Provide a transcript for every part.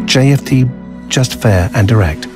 JFD, just fair and direct.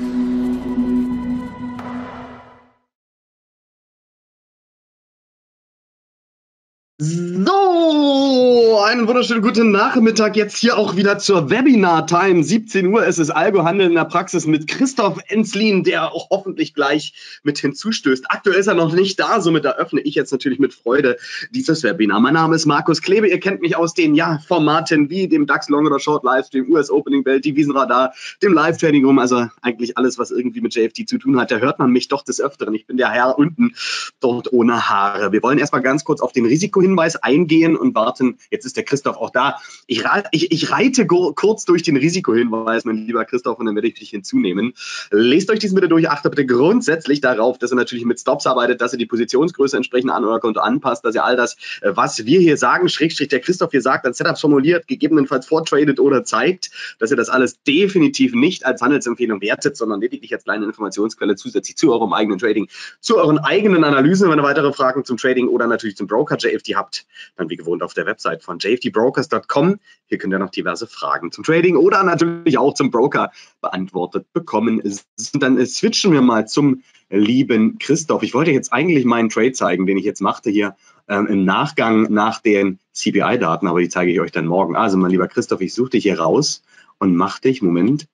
So, einen wunderschönen guten Nachmittag jetzt hier auch wieder zur Webinar-Time. 17 Uhr ist es Algo-Handel in der Praxis mit Christoph Enslin, der auch hoffentlich gleich mit hinzustößt. Aktuell ist er noch nicht da, somit eröffne ich jetzt natürlich mit Freude dieses Webinar. Mein Name ist Markus Klebe, ihr kennt mich aus den Formaten wie dem DAX Long oder Short Livestream, US Opening Bell, Devisenradar, dem Live-Trading Room, also eigentlich alles, was irgendwie mit JFD zu tun hat. Da hört man mich doch des Öfteren. Ich bin der Herr unten, dort ohne Haare. Wir wollen erstmal ganz kurz auf den Risikohinweis eingehen und warten. Jetzt ist der Christoph auch da. Ich reite kurz durch den Risikohinweis, mein lieber Christoph, und dann werde ich dich hinzunehmen. Lest euch diesen bitte durch. Achtet bitte grundsätzlich darauf, dass ihr natürlich mit Stops arbeitet, dass ihr die Positionsgröße entsprechend an euer Konto anpasst, dass ihr all das, was wir hier sagen, Schrägstrich der Christoph hier sagt, an Setups formuliert, gegebenenfalls vortradet oder zeigt, dass ihr das alles definitiv nicht als Handelsempfehlung wertet, sondern lediglich als kleine Informationsquelle zusätzlich zu eurem eigenen Trading, zu euren eigenen Analysen. Wenn ihr weitere Fragen zum Trading oder natürlich zum Broker JFD habt, dann wie gewohnt auf der Website von jfdbrokers.com. Hier könnt ihr noch diverse Fragen zum Trading oder natürlich auch zum Broker beantwortet bekommen. Dann switchen wir mal zum lieben Christoph. Ich wollte jetzt eigentlich meinen Trade zeigen, den ich jetzt machte hier im Nachgang nach den CPI-Daten, aber die zeige ich euch dann morgen. Also mein lieber Christoph, ich suche dich hier raus und mache dich,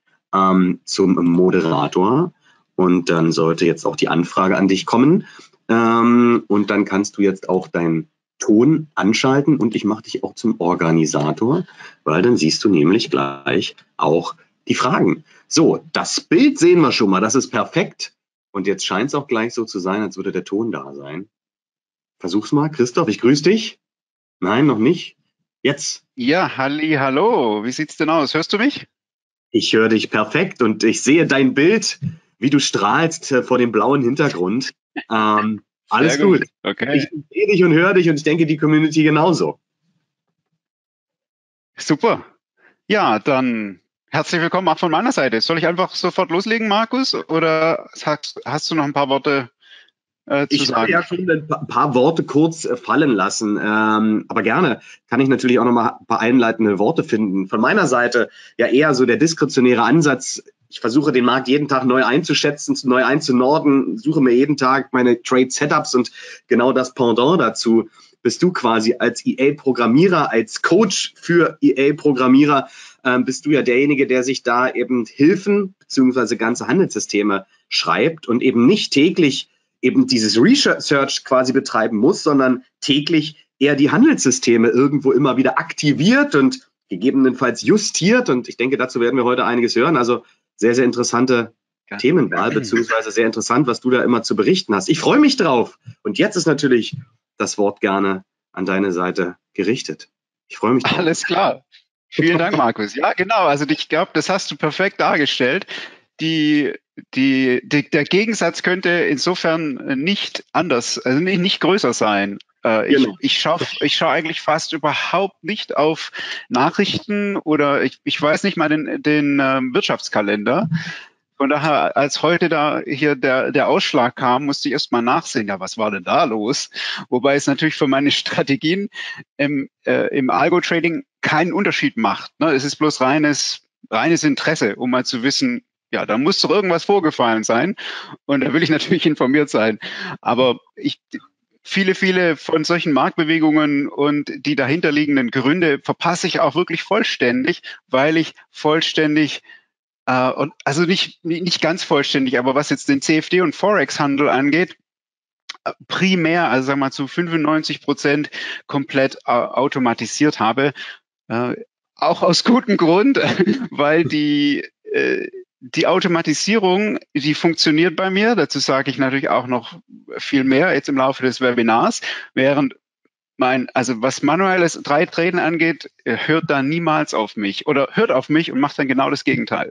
zum Moderator. Und dann sollte jetzt auch die Anfrage an dich kommen. Und dann kannst du jetzt auch deinen Ton anschalten und ich mache dich auch zum Organisator, weil dann siehst du nämlich gleich auch die Fragen. So, das Bild sehen wir schon mal, das ist perfekt. Und jetzt scheint es auch gleich so zu sein, als würde der Ton da sein. Versuch's mal, Christoph, ich grüße dich. Nein, noch nicht. Jetzt. Ja, hallo. Wie sieht's denn aus? Hörst du mich? Ich höre dich perfekt und ich sehe dein Bild, wie du strahlst vor dem blauen Hintergrund. Alles gut. Okay. Ich sehe dich und höre dich und ich denke, die Community genauso. Super. Ja, dann herzlich willkommen auch von meiner Seite. Soll ich einfach sofort loslegen, Markus? Oder hast du noch ein paar Worte zu sagen? Ich habe ja schon ein paar Worte kurz fallen lassen, aber gerne kann ich natürlich auch noch mal ein paar einleitende Worte finden. Von meiner Seite ja eher so der diskretionäre Ansatz. Ich versuche den Markt jeden Tag neu einzuschätzen, neu einzunorden, suche mir jeden Tag meine Trade-Setups und genau das Pendant dazu bist du quasi als EA-Programmierer, als Coach für EA-Programmierer, bist du ja derjenige, der sich da eben Hilfen bzw. ganze Handelssysteme schreibt und eben nicht täglich eben dieses Research quasi betreiben muss, sondern täglich eher die Handelssysteme irgendwo immer wieder aktiviert und gegebenenfalls justiert. Und ich denke, dazu werden wir heute einiges hören. Also sehr, sehr interessante Themenwahl, beziehungsweise sehr interessant, was du da immer zu berichten hast. Ich freue mich drauf. Und jetzt ist natürlich das Wort gerne an deine Seite gerichtet. Ich freue mich drauf. Alles klar. Vielen Dank, Markus. Ja, genau. Also ich glaube, das hast du perfekt dargestellt. Der Gegensatz könnte insofern nicht anders, also nicht größer sein. Genau. Ich schaue eigentlich fast überhaupt nicht auf Nachrichten oder ich weiß nicht mal den Wirtschaftskalender. Von daher, als heute da hier der Ausschlag kam, musste ich erst mal nachsehen, ja, was war denn da los? Wobei es natürlich für meine Strategien im Algo-Trading keinen Unterschied macht. Ne? Es ist bloß reines Interesse, um mal zu wissen, ja, da muss doch irgendwas vorgefallen sein. Und da will ich natürlich informiert sein. Aber viele von solchen Marktbewegungen und die dahinterliegenden Gründe verpasse ich auch wirklich vollständig, weil ich vollständig und also nicht ganz vollständig, aber was jetzt den CFD und Forex-Handel angeht, primär, also sagen wir mal zu 95% komplett automatisiert habe. Auch aus gutem Grund, weil die Automatisierung, die funktioniert bei mir. Dazu sage ich natürlich auch noch viel mehr jetzt im Laufe des Webinars, während was manuelles Traden angeht, hört da niemals auf mich oder hört auf mich und macht dann genau das Gegenteil.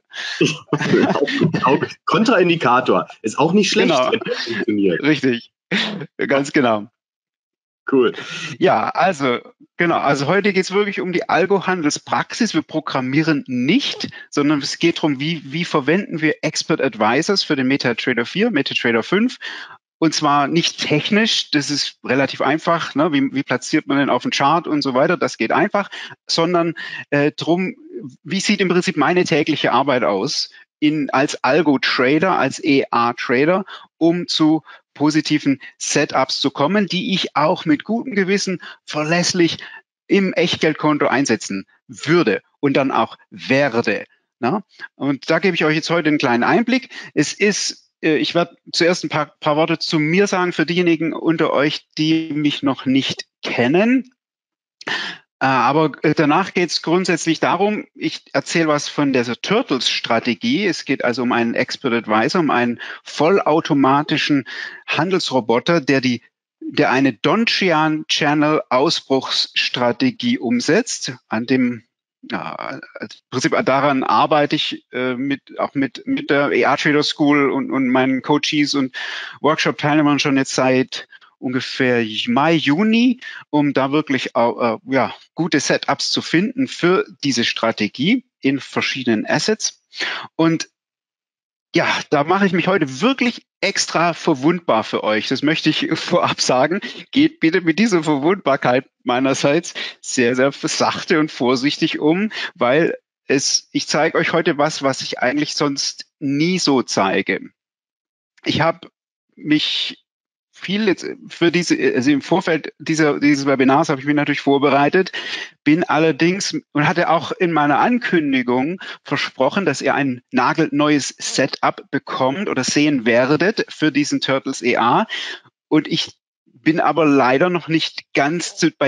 Kontraindikator. Ist auch nicht schlecht, Genau. wenn das funktioniert. Richtig. Ganz genau. Cool. Ja, also genau. Also heute geht es wirklich um die Algo-Handelspraxis. Wir programmieren nicht, sondern es geht darum, wie verwenden wir Expert Advisors für den MetaTrader 4, MetaTrader 5. Und zwar nicht technisch, das ist relativ einfach, ne? Wie platziert man den auf den Chart und so weiter, das geht einfach, sondern drum, wie sieht im Prinzip meine tägliche Arbeit aus als Algo-Trader, als EA-Trader, um zu positiven Setups zu kommen, die ich auch mit gutem Gewissen verlässlich im Echtgeldkonto einsetzen würde und dann auch werde. Na? Und da gebe ich euch jetzt heute einen kleinen Einblick. Ich werde zuerst ein paar Worte zu mir sagen für diejenigen unter euch, die mich noch nicht kennen. Aber danach geht es grundsätzlich darum, ich erzähle was von dieser Turtles-Strategie. Es geht also um einen Expert Advisor, um einen vollautomatischen Handelsroboter, der eine Donchian Channel Ausbruchsstrategie umsetzt. Im Prinzip daran arbeite ich auch mit der EA Trader School und meinen Coaches und Workshop-Teilnehmern schon jetzt seit ungefähr Mai, Juni, um da wirklich gute Setups zu finden für diese Strategie in verschiedenen Assets. Und ja, da mache ich mich heute wirklich extra verwundbar für euch. Das möchte ich vorab sagen. Geht bitte mit dieser Verwundbarkeit meinerseits sehr, sehr sachte und vorsichtig um, weil ich zeige euch heute was ich eigentlich sonst nie so zeige. Ich habe mich viel jetzt also im Vorfeld dieses Webinars habe ich mich natürlich vorbereitet, bin allerdings und hatte auch in meiner Ankündigung versprochen, dass ihr ein nagelneues Setup bekommt oder sehen werdet für diesen Turtles EA. Und ich bin aber leider noch nicht ganz zu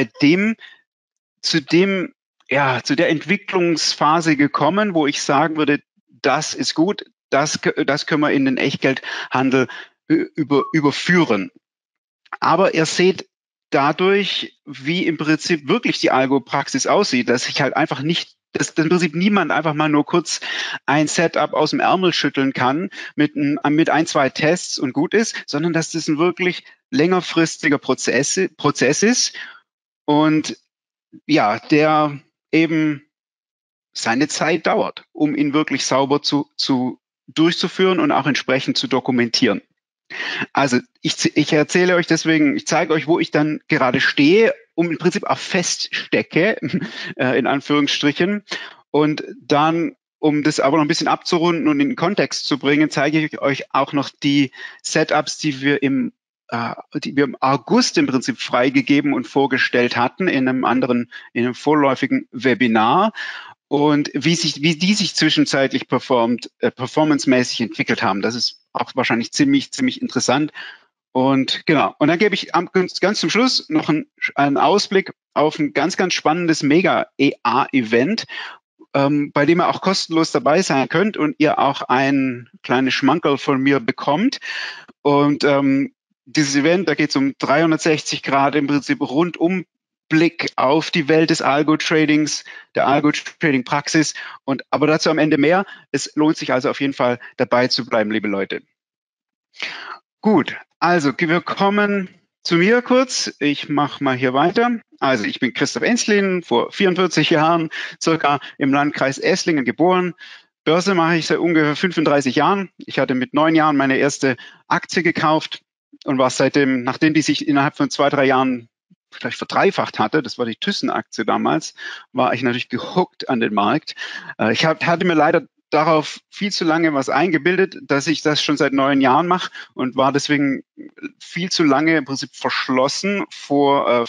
der Entwicklungsphase gekommen, wo ich sagen würde, das ist gut, das können wir in den Echtgeldhandel überführen. Aber ihr seht dadurch, wie im Prinzip wirklich die Algo-Praxis aussieht, dass ich halt einfach dass im Prinzip niemand einfach mal nur kurz ein Setup aus dem Ärmel schütteln kann mit ein, zwei Tests und gut ist, sondern dass das ein wirklich längerfristiger Prozess ist und ja, der eben seine Zeit dauert, um ihn wirklich sauber durchzuführen und auch entsprechend zu dokumentieren. Also ich erzähle euch deswegen, ich zeige euch, wo ich dann gerade stehe, im Prinzip auch feststecke, in Anführungsstrichen. Und dann, um das aber noch ein bisschen abzurunden und in den Kontext zu bringen, zeige ich euch auch noch die Setups, die wir im August im Prinzip freigegeben und vorgestellt hatten in einem vorläufigen Webinar. Und wie die sich zwischenzeitlich performancemäßig entwickelt haben. Das ist auch wahrscheinlich ziemlich interessant. Und genau. Und dann gebe ich ganz zum Schluss noch einen Ausblick auf ein ganz spannendes Mega-EA-Event, bei dem ihr auch kostenlos dabei sein könnt und ihr auch ein kleines Schmankerl von mir bekommt. Und dieses Event, da geht es um 360 Grad im Prinzip rundum Blick auf die Welt des Algo-Tradings, der Algo-Trading-Praxis. Aber dazu am Ende mehr. Es lohnt sich also auf jeden Fall dabei zu bleiben, liebe Leute. Gut, also wir kommen zu mir kurz. Ich mache mal hier weiter. Also ich bin Christoph Enslin, vor 44 Jahren circa im Landkreis Esslingen geboren. Börse mache ich seit ungefähr 35 Jahren. Ich hatte mit 9 Jahren meine erste Aktie gekauft und war seitdem, nachdem die sich innerhalb von 2-3 Jahren vielleicht verdreifacht hatte, das war die Thyssen-Aktie damals, war ich natürlich gehuckt an den Markt. Ich hatte mir leider darauf viel zu lange was eingebildet, dass ich das schon seit 9 Jahren mache und war deswegen viel zu lange im Prinzip verschlossen vor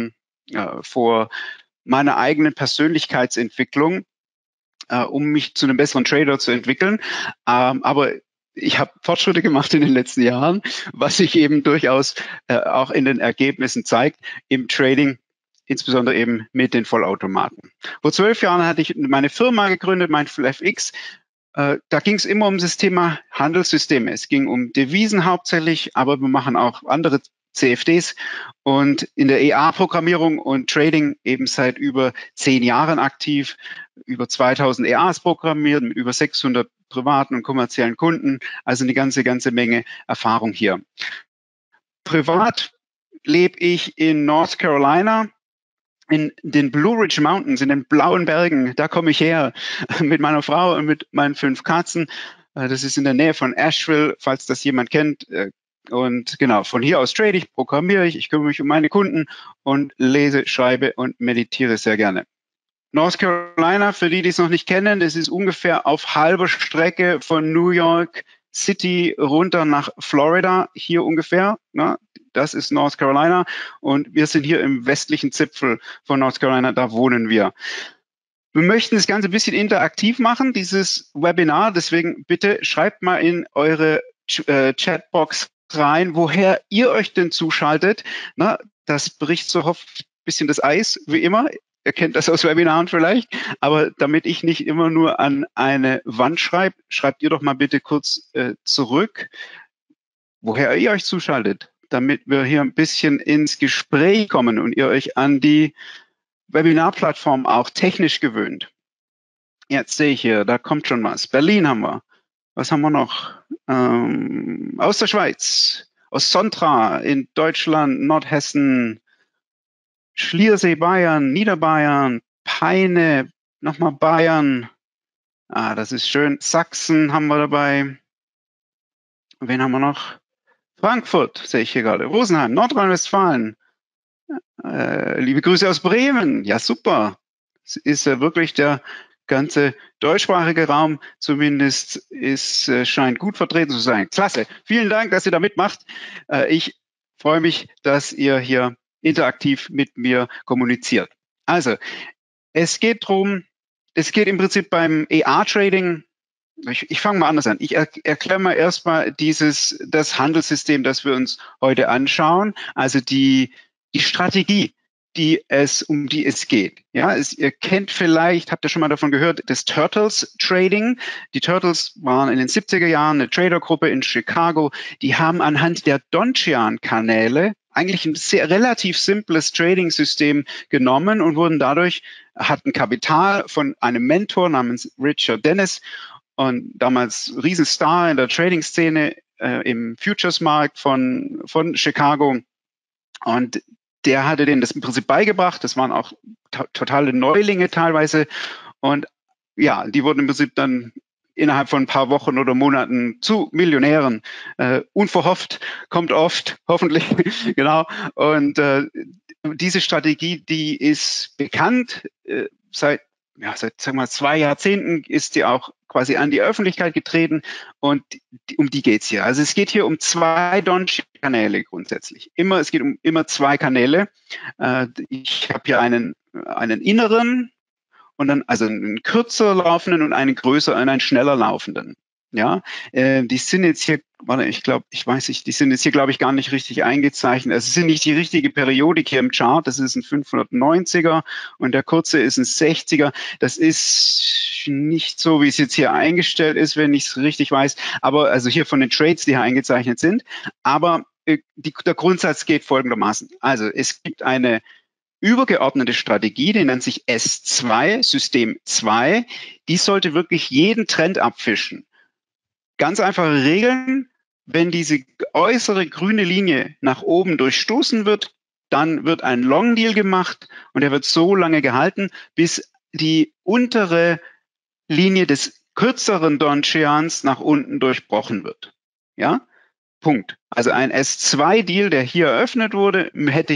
meiner eigenen Persönlichkeitsentwicklung, um mich zu einem besseren Trader zu entwickeln. Aber ich habe Fortschritte gemacht in den letzten Jahren, was sich eben durchaus auch in den Ergebnissen zeigt im Trading, insbesondere eben mit den Vollautomaten. Vor 12 Jahren hatte ich meine Firma gegründet, MindfulFX. Da ging es immer um das Thema Handelssysteme. Es ging um Devisen hauptsächlich, aber wir machen auch andere CFDs und in der EA-Programmierung und Trading eben seit über 10 Jahren aktiv, über 2000 EAs programmiert, mit über 600 privaten und kommerziellen Kunden, also eine ganze Menge Erfahrung hier. Privat lebe ich in North Carolina, in den Blue Ridge Mountains, in den blauen Bergen. Da komme ich her mit meiner Frau und mit meinen 5 Katzen. Das ist in der Nähe von Asheville, falls das jemand kennt. Und genau, von hier aus trade ich, programmiere ich kümmere mich um meine Kunden und lese, schreibe und meditiere sehr gerne. North Carolina, für die es noch nicht kennen, das ist ungefähr auf halber Strecke von New York City runter nach Florida, hier ungefähr. Ne? Das ist North Carolina und wir sind hier im westlichen Zipfel von North Carolina, da wohnen wir. Wir möchten das Ganze ein bisschen interaktiv machen, dieses Webinar, deswegen bitte schreibt mal in eure Chatbox rein, woher ihr euch denn zuschaltet. Na, das bricht so ein bisschen das Eis, wie immer. Ihr kennt das aus Webinaren vielleicht, aber damit ich nicht immer nur an eine Wand schreibe, schreibt ihr doch mal bitte kurz zurück, woher ihr euch zuschaltet, damit wir hier ein bisschen ins Gespräch kommen und ihr euch an die Webinar-Plattform auch technisch gewöhnt. Jetzt sehe ich hier, da kommt schon was. Berlin haben wir. Was haben wir noch? Aus der Schweiz, aus Sontra in Deutschland, Nordhessen, Schliersee, Bayern, Niederbayern, Peine, nochmal Bayern. Ah, das ist schön. Sachsen haben wir dabei. Wen haben wir noch? Frankfurt, sehe ich hier gerade. Rosenheim, Nordrhein-Westfalen. Liebe Grüße aus Bremen. Ja, super. Es ist ja wirklich der ganze deutschsprachige Raum, zumindest ist, scheint gut vertreten zu sein. Klasse. Vielen Dank, dass ihr da mitmacht. Ich freue mich, dass ihr hier interaktiv mit mir kommuniziert. Also, es geht im Prinzip beim AR-Trading, ich fange mal anders an. Ich erkläre mal erstmal das Handelssystem, das wir uns heute anschauen, also die Strategie, um die es geht. Ja, ihr kennt vielleicht, habt ihr schon mal davon gehört, das Turtles Trading. Die Turtles waren in den 70er Jahren eine Tradergruppe in Chicago. Die haben anhand der Donchian-Kanäle eigentlich ein relativ simples Trading-System genommen und hatten Kapital von einem Mentor namens Richard Dennis und damals Riesenstar in der Trading-Szene im Futures-Markt von Chicago. Und der hatte denen das im Prinzip beigebracht. Das waren auch totale Neulinge teilweise. Und ja, die wurden im Prinzip dann innerhalb von ein paar Wochen oder Monaten zu Millionären. Unverhofft, kommt oft, hoffentlich, genau. Und diese Strategie, die ist bekannt. Seit sagen wir mal 2 Jahrzehnten ist die auch quasi an die Öffentlichkeit getreten und um die geht's hier. Also es geht hier um 2 Donchian-Kanäle grundsätzlich. Es geht um immer 2 Kanäle. Ich habe hier einen inneren und dann also einen kürzer laufenden und einen größer und einen schneller laufenden. Ja, die sind jetzt hier, die sind jetzt hier, glaube ich, gar nicht richtig eingezeichnet. Es sind nicht die richtige Periodik hier im Chart. Das ist ein 590er und der kurze ist ein 60er. Das ist nicht so, wie es jetzt hier eingestellt ist, wenn ich es richtig weiß. Aber also hier von den Trades, die hier eingezeichnet sind. Aber der Grundsatz geht folgendermaßen. Also es gibt eine übergeordnete Strategie, die nennt sich S2, System 2. Die sollte wirklich jeden Trend abfischen. Ganz einfache Regeln, wenn diese äußere grüne Linie nach oben durchstoßen wird, dann wird ein Long Deal gemacht und er wird so lange gehalten, bis die untere Linie des kürzeren Donchians nach unten durchbrochen wird. Ja, Punkt. Also ein S2-Deal, der hier eröffnet wurde,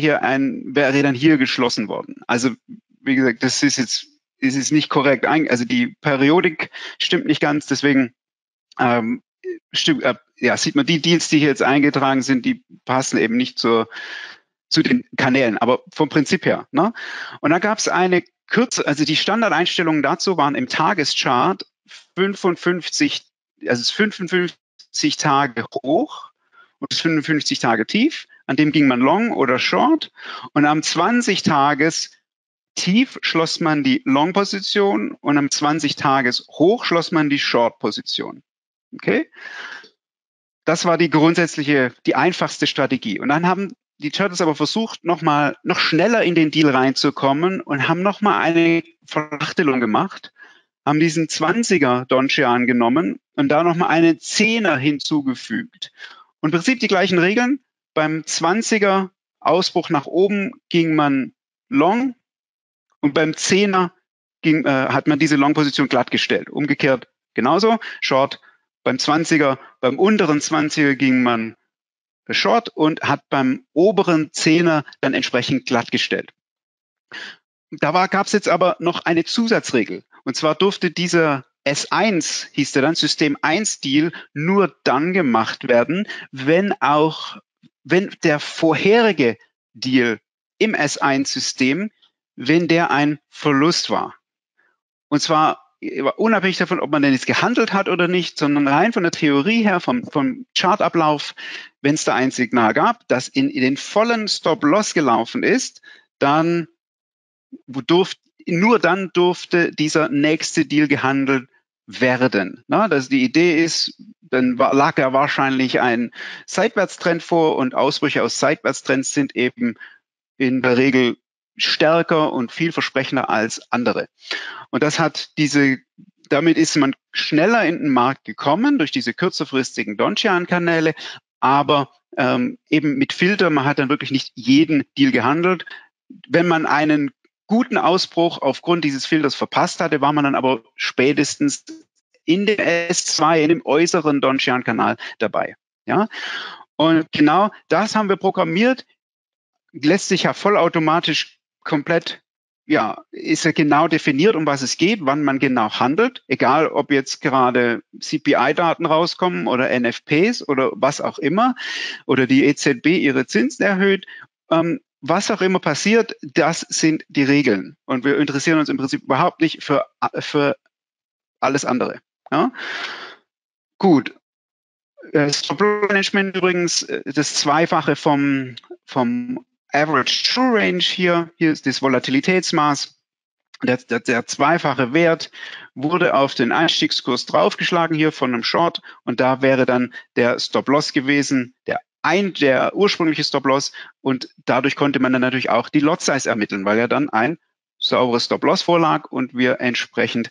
wäre dann hier geschlossen worden. Also wie gesagt, das ist jetzt nicht korrekt. Also die Periodik stimmt nicht ganz, deswegen sieht man, die Deals, die hier jetzt eingetragen sind, die passen eben nicht zu den Kanälen, aber vom Prinzip her. Ne? Und dann gab es also die Standardeinstellungen dazu waren im Tageschart 55 Tage hoch und 55 Tage tief. An dem ging man Long oder Short. Und am 20-Tages Tief schloss man die Long-Position und am 20-Tages Hoch schloss man die Short-Position. Okay? Das war die einfachste Strategie. Und dann haben die Turtles aber versucht, noch schneller in den Deal reinzukommen und haben nochmal eine Verachtelung gemacht, haben diesen 20er Donchian genommen und da nochmal einen 10er hinzugefügt. Und im Prinzip die gleichen Regeln. Beim 20er Ausbruch nach oben ging man Long und beim 10er hat man diese Long-Position glattgestellt. Umgekehrt genauso. Short beim 20er, beim unteren 20er ging man Short und hat beim oberen 10er dann entsprechend glattgestellt. gab es jetzt aber noch eine Zusatzregel. Und zwar durfte dieser S1, hieß der dann, System 1 Deal, nur dann gemacht werden, wenn der vorherige Deal im S1-System, wenn der ein Verlust war. Und zwar unabhängig davon, ob man denn jetzt gehandelt hat oder nicht, sondern rein von der Theorie her, vom Chartablauf, wenn es da ein Signal gab, das in den vollen Stop-Loss gelaufen ist, dann nur dann durfte dieser nächste Deal gehandelt werden. Na, dass die Idee ist, dann lag ja wahrscheinlich ein Seitwärtstrend vor und Ausbrüche aus Seitwärtstrends sind eben in der Regel stärker und vielversprechender als andere. Und damit ist man schneller in den Markt gekommen durch diese kürzerfristigen Donchian-Kanäle, aber eben mit Filter, man hat dann wirklich nicht jeden Deal gehandelt. Wenn man einen guten Ausbruch aufgrund dieses Filters verpasst hatte, war man dann aber spätestens in dem S2, in dem äußeren Donchian-Kanal dabei. Ja? Und genau das haben wir programmiert, lässt sich ja vollautomatisch komplett, ist ja genau definiert, um was es geht, wann man genau handelt, egal ob jetzt gerade CPI-Daten rauskommen oder NFPs oder was auch immer, oder die EZB ihre Zinsen erhöht, was auch immer passiert, das sind die Regeln. Und wir interessieren uns im Prinzip überhaupt nicht für alles andere. Ja? Gut. Stop-Management übrigens, das Zweifache vom Average True Range hier ist das Volatilitätsmaß. Der zweifache Wert wurde auf den Einstiegskurs draufgeschlagen hier von einem Short und da wäre dann der Stop-Loss gewesen, der ursprüngliche Stop-Loss und dadurch konnte man dann natürlich auch die Lot-Size ermitteln, weil ja dann ein sauberes Stop-Loss vorlag und wir entsprechend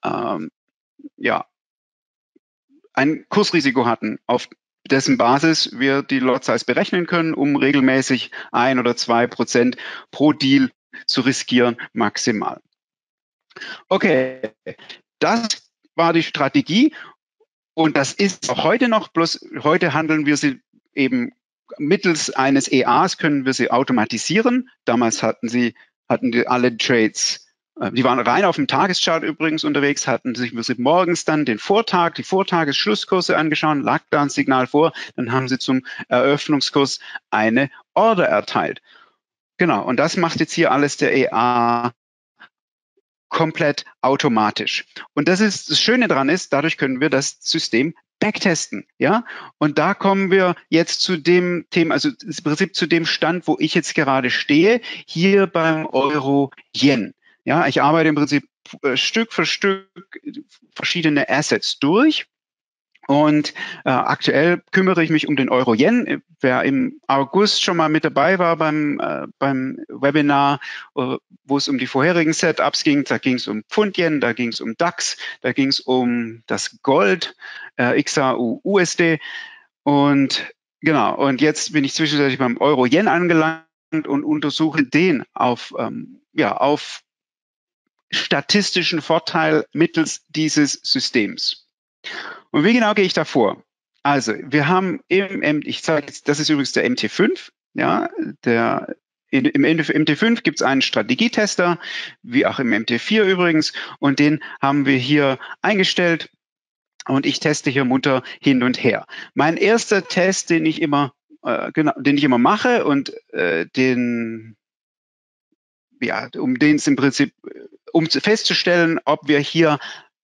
ein Kursrisiko hatten, auf dessen Basis wir die Lot-Size berechnen können, um regelmäßig 1 oder 2% pro Deal zu riskieren, maximal. Okay, das war die Strategie und das ist auch heute noch, bloß heute handeln wir sie eben mittels eines EAs, können wir sie automatisieren. Damals hatten die alle Trades, die waren rein auf dem Tageschart übrigens unterwegs, hatten sich morgens dann den Vortag, die Vortagesschlusskurse angeschaut, lag da ein Signal vor, dann haben sie zum Eröffnungskurs eine Order erteilt. Genau, und das macht jetzt hier alles der EA komplett automatisch. Und das Schöne daran ist, dadurch können wir das System backtesten, ja. Und da kommen wir jetzt zu dem Thema, also im Prinzip zu dem Stand, wo ich jetzt gerade stehe, hier beim Euro-Yen. Ja, ich arbeite im Prinzip Stück für Stück verschiedene Assets durch. Und aktuell kümmere ich mich um den Euro-Yen. Wer im August schon mal mit dabei war beim Webinar, wo es um die vorherigen Setups ging, da ging es um Pfund-Yen, da ging es um DAX, da ging es um das Gold, XAU, USD. Und genau, und jetzt bin ich zwischenzeitlich beim Euro-Yen angelangt und untersuche den auf statistischen Vorteil mittels dieses Systems. Und wie genau gehe ich da vor? Also, wir haben ich zeige jetzt, das ist übrigens der MT5, ja, im MT5 gibt es einen Strategietester, wie auch im MT4 übrigens, und den haben wir hier eingestellt und ich teste hier munter hin und her. Mein erster Test, den ich immer mache und um festzustellen, ob es hier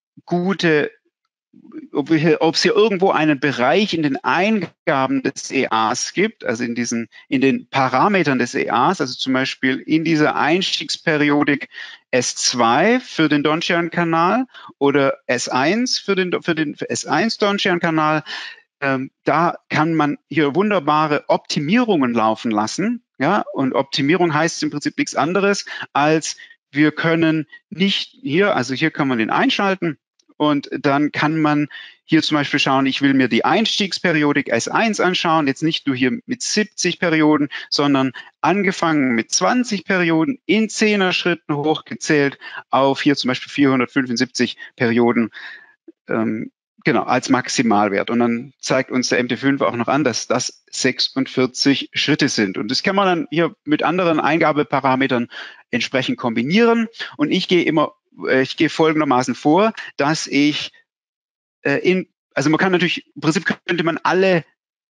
irgendwo einen Bereich in den Eingaben des EAs gibt, also in den Parametern des EAs, also zum Beispiel in dieser Einstiegsperiodik S2 für den Donchian-Kanal oder S1 für den S1 Donchian-Kanal. Da kann man hier wunderbare Optimierungen laufen lassen. Ja, und Optimierung heißt im Prinzip nichts anderes, als wir können hier kann man den einschalten. Und dann kann man hier zum Beispiel schauen, ich will mir die Einstiegsperiodik S1 anschauen, jetzt nicht nur hier mit 70 Perioden, sondern angefangen mit 20 Perioden in 10er Schritten hochgezählt auf hier zum Beispiel 475 Perioden genau, als Maximalwert. Und dann zeigt uns der MT5 auch noch an, dass das 46 Schritte sind. Und das kann man dann hier mit anderen Eingabeparametern entsprechend kombinieren. Und ich gehe folgendermaßen vor, dass ich also man kann natürlich, im Prinzip könnte man alle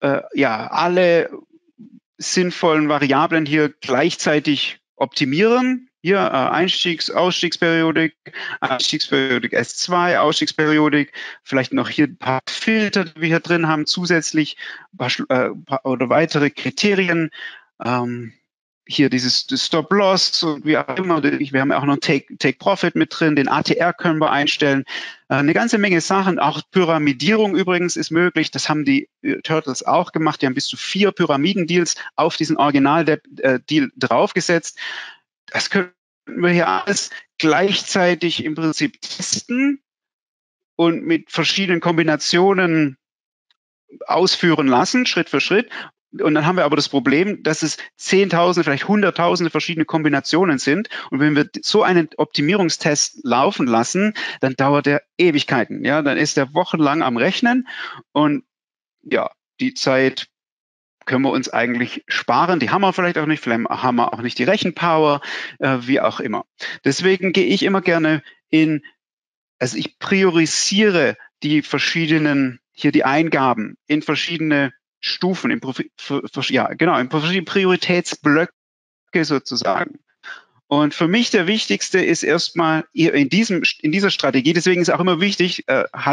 sinnvollen Variablen hier gleichzeitig optimieren. Hier Ausstiegsperiodik S2, Ausstiegsperiodik, vielleicht noch hier ein paar Filter, die wir hier drin haben, zusätzlich oder weitere Kriterien. Hier das Stop-Loss und wie auch immer. Wir haben auch noch Take-Profit mit drin, den ATR können wir einstellen. Eine ganze Menge Sachen, auch Pyramidierung übrigens ist möglich. Das haben die Turtles auch gemacht. Die haben bis zu 4 Pyramiden-Deals auf diesen Original-Deal draufgesetzt. Das können wir hier alles gleichzeitig im Prinzip testen und mit verschiedenen Kombinationen ausführen lassen, Schritt für Schritt. Und dann haben wir aber das Problem, dass es 10.000, vielleicht 100.000 verschiedene Kombinationen sind. Und wenn wir so einen Optimierungstest laufen lassen, dann dauert der Ewigkeiten. Ja, dann ist der wochenlang am Rechnen. Und ja, die Zeit können wir uns eigentlich sparen. Die haben wir vielleicht auch nicht haben wir auch nicht die Rechenpower, wie auch immer. Deswegen gehe ich immer gerne also ich priorisiere die verschiedenen, hier die Eingaben in verschiedene Stufen, in verschiedene Prioritätsblöcke sozusagen. Und für mich der wichtigste ist erstmal in dieser Strategie, deswegen ist auch immer wichtig,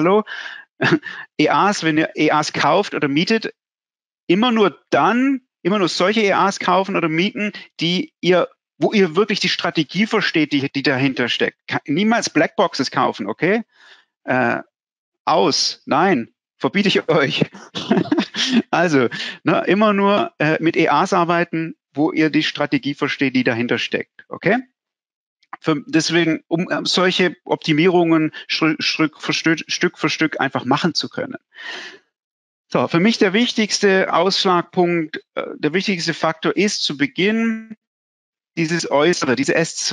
EAs, wenn ihr EAs kauft oder mietet, immer nur solche EAs kaufen oder mieten, wo ihr wirklich die Strategie versteht, die dahinter steckt. Niemals Blackboxes kaufen, okay? Nein, verbiete ich euch. Also, immer nur mit EAs arbeiten, wo ihr die Strategie versteht, die dahinter steckt, okay? Deswegen, um solche Optimierungen Stück für Stück einfach machen zu können. So, für mich der wichtigste Ausschlagpunkt, der wichtigste Faktor ist zu Beginn dieses Äußere, die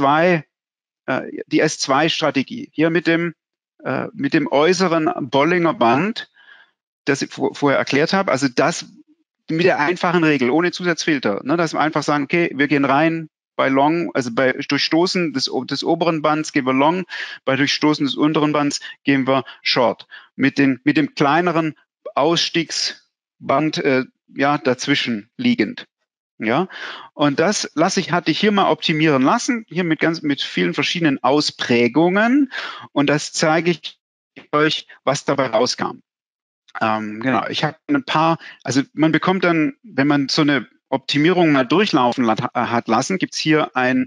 S2-Strategie. Hier mit dem äußeren Bollinger Band, das ich vorher erklärt habe, also das mit der einfachen Regel, ohne Zusatzfilter, dass wir einfach sagen, okay, wir gehen rein bei Long, also bei Durchstoßen des oberen Bands gehen wir Long, bei Durchstoßen des unteren Bands gehen wir Short. Mit dem kleineren Ausstiegsband dazwischen liegend. Ja, und das hatte ich hier mal optimieren lassen, hier mit vielen verschiedenen Ausprägungen, und das zeige ich euch, was dabei rauskam. Genau, ich habe ein paar, also man bekommt dann, wenn man so eine Optimierung mal durchlaufen hat lassen, gibt's hier ein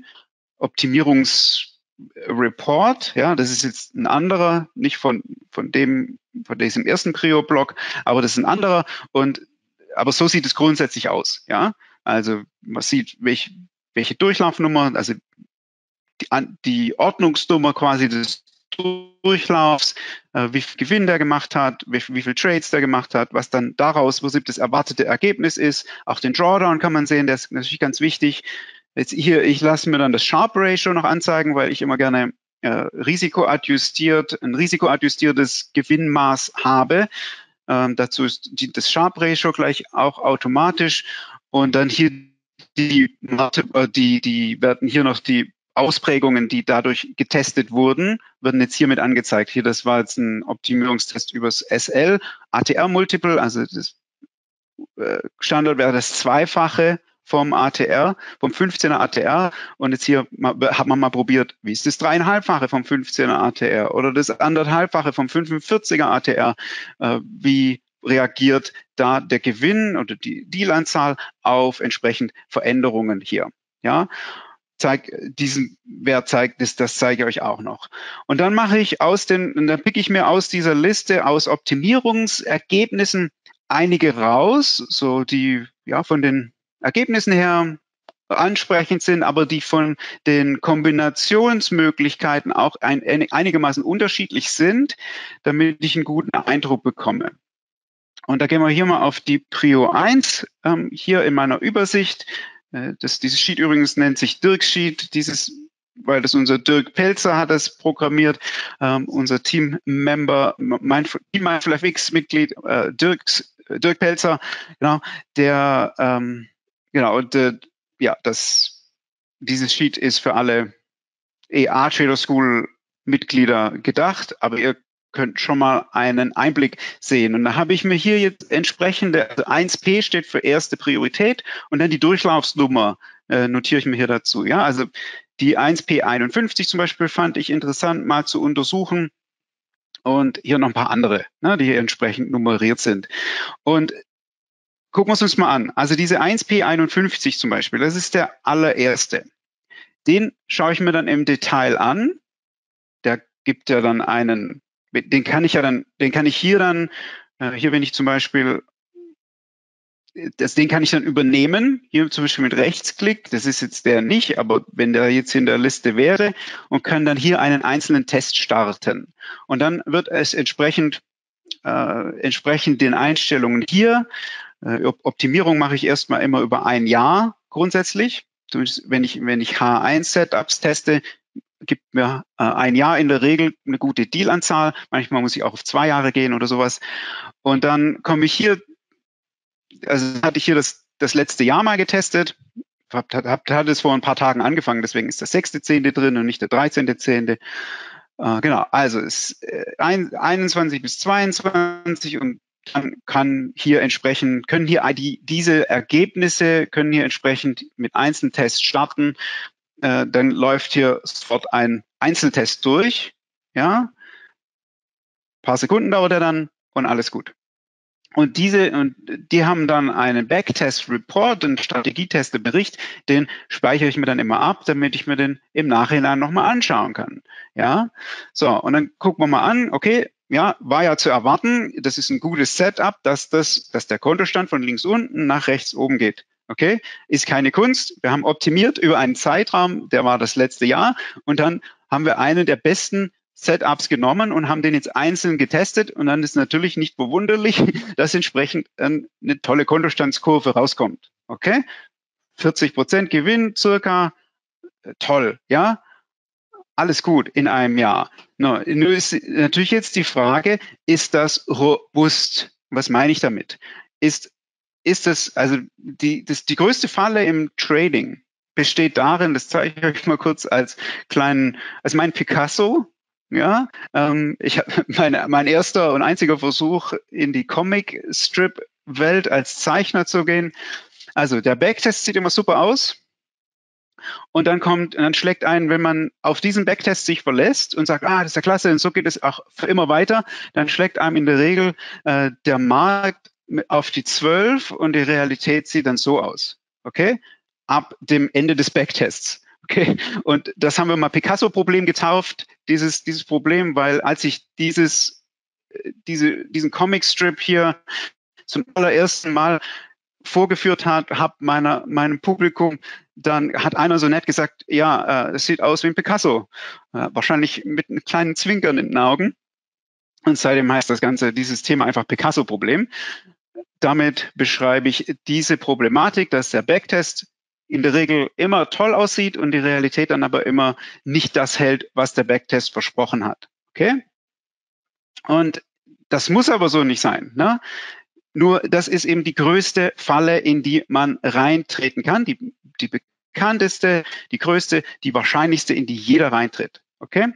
Optimierungsreport. Ja, das ist jetzt ein anderer, nicht von diesem ersten Prio-Block, aber das ist ein anderer, aber so sieht es grundsätzlich aus. Ja, also man sieht, welche Durchlaufnummer, also die Ordnungsnummer quasi des Durchlaufs, wie viel Gewinn der gemacht hat, wie viel Trades der gemacht hat, was dann daraus das erwartete Ergebnis ist. Auch den Drawdown kann man sehen, der ist natürlich ganz wichtig. Jetzt hier, ich lasse mir dann das Sharpe Ratio noch anzeigen, weil ich immer gerne ein risikoadjustiertes Gewinnmaß habe. Dazu ist das Sharpe Ratio gleich auch automatisch. Und dann hier die werden hier noch die Ausprägungen, die dadurch getestet wurden, werden jetzt hiermit angezeigt. Hier, das war jetzt ein Optimierungstest übers SL, ATR-Multiple, also das Standard wäre das Zweifache vom ATR, vom 15er ATR. Und jetzt hier hat man mal probiert, wie ist das 3,5-fache vom 15er ATR oder das 1,5-fache vom 45er ATR? Wie reagiert da der Gewinn oder die Dealanzahl auf entsprechend Veränderungen hier? Ja. Diesen Wert das zeige ich euch auch noch. Und dann dann pick ich mir aus dieser Liste aus Optimierungsergebnissen einige raus, so die von den Ergebnissen her ansprechend sind, aber die von den Kombinationsmöglichkeiten auch einigermaßen unterschiedlich sind, damit ich einen guten Eindruck bekomme. Und da gehen wir hier mal auf die Prio 1, hier in meiner Übersicht. Dieses Sheet übrigens nennt sich Dirks Sheet. Dieses weil das unser Dirk Pelzer hat das programmiert, unser Teammember, Team-FX-Mitglied Dirk Pelzer, genau, dieses Sheet ist für alle EA-Trader School Mitglieder gedacht, aber ihr könnt schon mal einen Einblick sehen. Und da habe ich mir hier jetzt entsprechende, also 1P steht für erste Priorität und dann die Durchlaufsnummer notiere ich mir hier dazu. Ja, also die 1P51 zum Beispiel fand ich interessant mal zu untersuchen und hier noch ein paar andere, ne, die hier entsprechend nummeriert sind. Und gucken wir es uns mal an. Also diese 1P51 zum Beispiel, das ist der allererste. Den schaue ich mir dann im Detail an. Der gibt ja dann den kann ich hier dann, hier wenn ich zum Beispiel, den kann ich dann übernehmen, hier zum Beispiel mit Rechtsklick, das ist jetzt der nicht, aber wenn der jetzt in der Liste wäre und kann dann hier einen einzelnen Test starten. Und dann wird es entsprechend den Einstellungen hier, Optimierung mache ich erstmal immer über ein Jahr grundsätzlich. Wenn ich H1-Setups teste, gibt mir ein Jahr in der Regel eine gute Dealanzahl. Manchmal muss ich auch auf 2 Jahre gehen oder sowas. Und dann komme ich hier, also hatte ich hier das letzte Jahr mal getestet, hat es vor ein paar Tagen angefangen, deswegen ist der 6.10. drin und nicht der 13.10. Genau, also es 21 bis 22 und dann können hier diese Ergebnisse können hier entsprechend mit Einzeltests starten. Dann läuft hier sofort ein Einzeltest durch. Ja, ein paar Sekunden dauert er dann und alles gut. Und die haben dann einen Backtest-Report, einen Strategieteste-Bericht, den speichere ich mir dann immer ab, damit ich mir den im Nachhinein nochmal anschauen kann. Ja, so, und dann gucken wir mal an, okay, ja, war ja zu erwarten, das ist ein gutes Setup, dass der Kontostand von links unten nach rechts oben geht. Okay, ist keine Kunst. Wir haben optimiert über einen Zeitraum, der war das letzte Jahr, und dann haben wir einen der besten Setups genommen und haben den jetzt einzeln getestet, und dann ist natürlich nicht verwunderlich, dass entsprechend eine tolle Kontostandskurve rauskommt. Okay, 40% Gewinn circa, toll, ja, alles gut in einem Jahr. Nur ist natürlich jetzt die Frage, ist das robust? Was meine ich damit? Ist das, also die größte Falle im Trading besteht darin, das zeige ich euch mal kurz als mein Picasso. Ja, mein erster und einziger Versuch, in die Comic-Strip-Welt als Zeichner zu gehen. Also der Backtest sieht immer super aus. Und dann schlägt einen, wenn man auf diesen Backtest sich verlässt und sagt, das ist ja klasse, und so geht es auch für immer weiter, dann schlägt einem in der Regel der Markt auf die 12 und die Realität sieht dann so aus. Okay? Ab dem Ende des Backtests. Okay? Und das haben wir mal Picasso-Problem getauft, dieses Problem, weil als ich diesen Comic-Strip hier zum allerersten Mal vorgeführt habe meinem Publikum, dann hat einer so nett gesagt, ja, es sieht aus wie ein Picasso. Wahrscheinlich mit einem kleinen Zwinkern in den Augen. Und seitdem heißt dieses Thema einfach Picasso-Problem. Damit beschreibe ich diese Problematik, dass der Backtest in der Regel immer toll aussieht und die Realität dann aber immer nicht das hält, was der Backtest versprochen hat. Okay? Und das muss aber so nicht sein, ne? Nur das ist eben die größte Falle, in die man reintreten kann, die bekannteste, die größte, die wahrscheinlichste, in die jeder reintritt. Okay?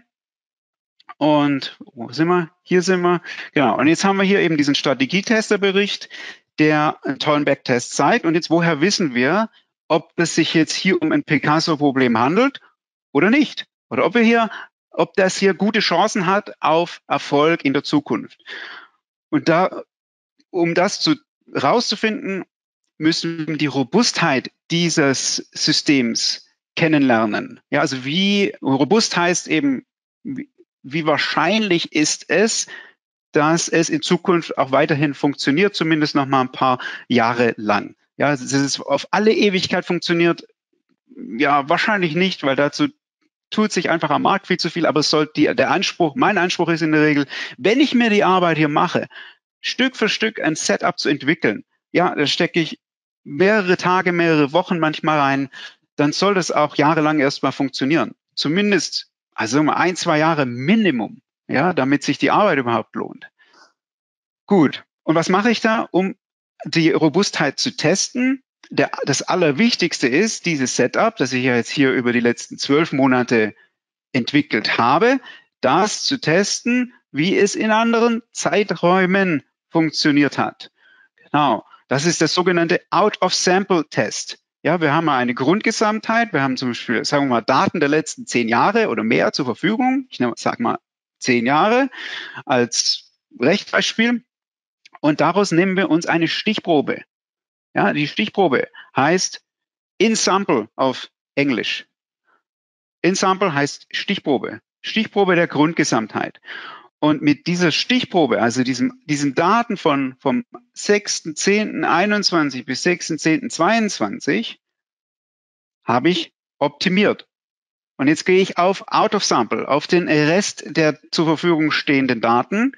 Und wo sind wir? Hier sind wir. Genau. Und jetzt haben wir hier eben diesen Strategietesterbericht, der einen tollen Backtest zeigt. Und jetzt, woher wissen wir, ob es sich jetzt hier um ein Picasso-Problem handelt oder nicht? Oder ob das hier gute Chancen hat auf Erfolg in der Zukunft? Und um das rauszufinden, müssen wir die Robustheit dieses Systems kennenlernen. Ja, also wie robust heißt eben, wie wahrscheinlich ist es, dass es in Zukunft auch weiterhin funktioniert, zumindest noch mal ein paar Jahre lang. Ja, dass es auf alle Ewigkeit funktioniert, ja, wahrscheinlich nicht, weil dazu tut sich einfach am Markt viel zu viel, aber mein Anspruch ist in der Regel, wenn ich mir die Arbeit hier mache, Stück für Stück ein Setup zu entwickeln, ja, da stecke ich mehrere Tage, mehrere Wochen manchmal rein, dann soll das auch jahrelang erstmal funktionieren. zumindest, also sagen wir 1, 2 Jahre Minimum, ja, damit sich die Arbeit überhaupt lohnt. Gut. Und was mache ich da, um die Robustheit zu testen? Das Allerwichtigste ist dieses Setup, das ich ja jetzt hier über die letzten 12 Monate entwickelt habe, das zu testen, wie es in anderen Zeiträumen funktioniert hat. Genau. Das ist der sogenannte Out-of-Sample-Test. Ja, wir haben mal eine Grundgesamtheit. Wir haben zum Beispiel, sagen wir mal, Daten der letzten 10 Jahre oder mehr zur Verfügung. Ich sage mal 10 Jahre als Rechtsbeispiel. Und daraus nehmen wir uns eine Stichprobe. Ja, die Stichprobe heißt In-Sample auf Englisch. In-Sample heißt Stichprobe. Stichprobe der Grundgesamtheit. Und mit dieser Stichprobe, also diesen Daten vom 6.10.21 bis 6.10.22, habe ich optimiert. Und jetzt gehe ich auf Out of Sample, auf den Rest der zur Verfügung stehenden Daten,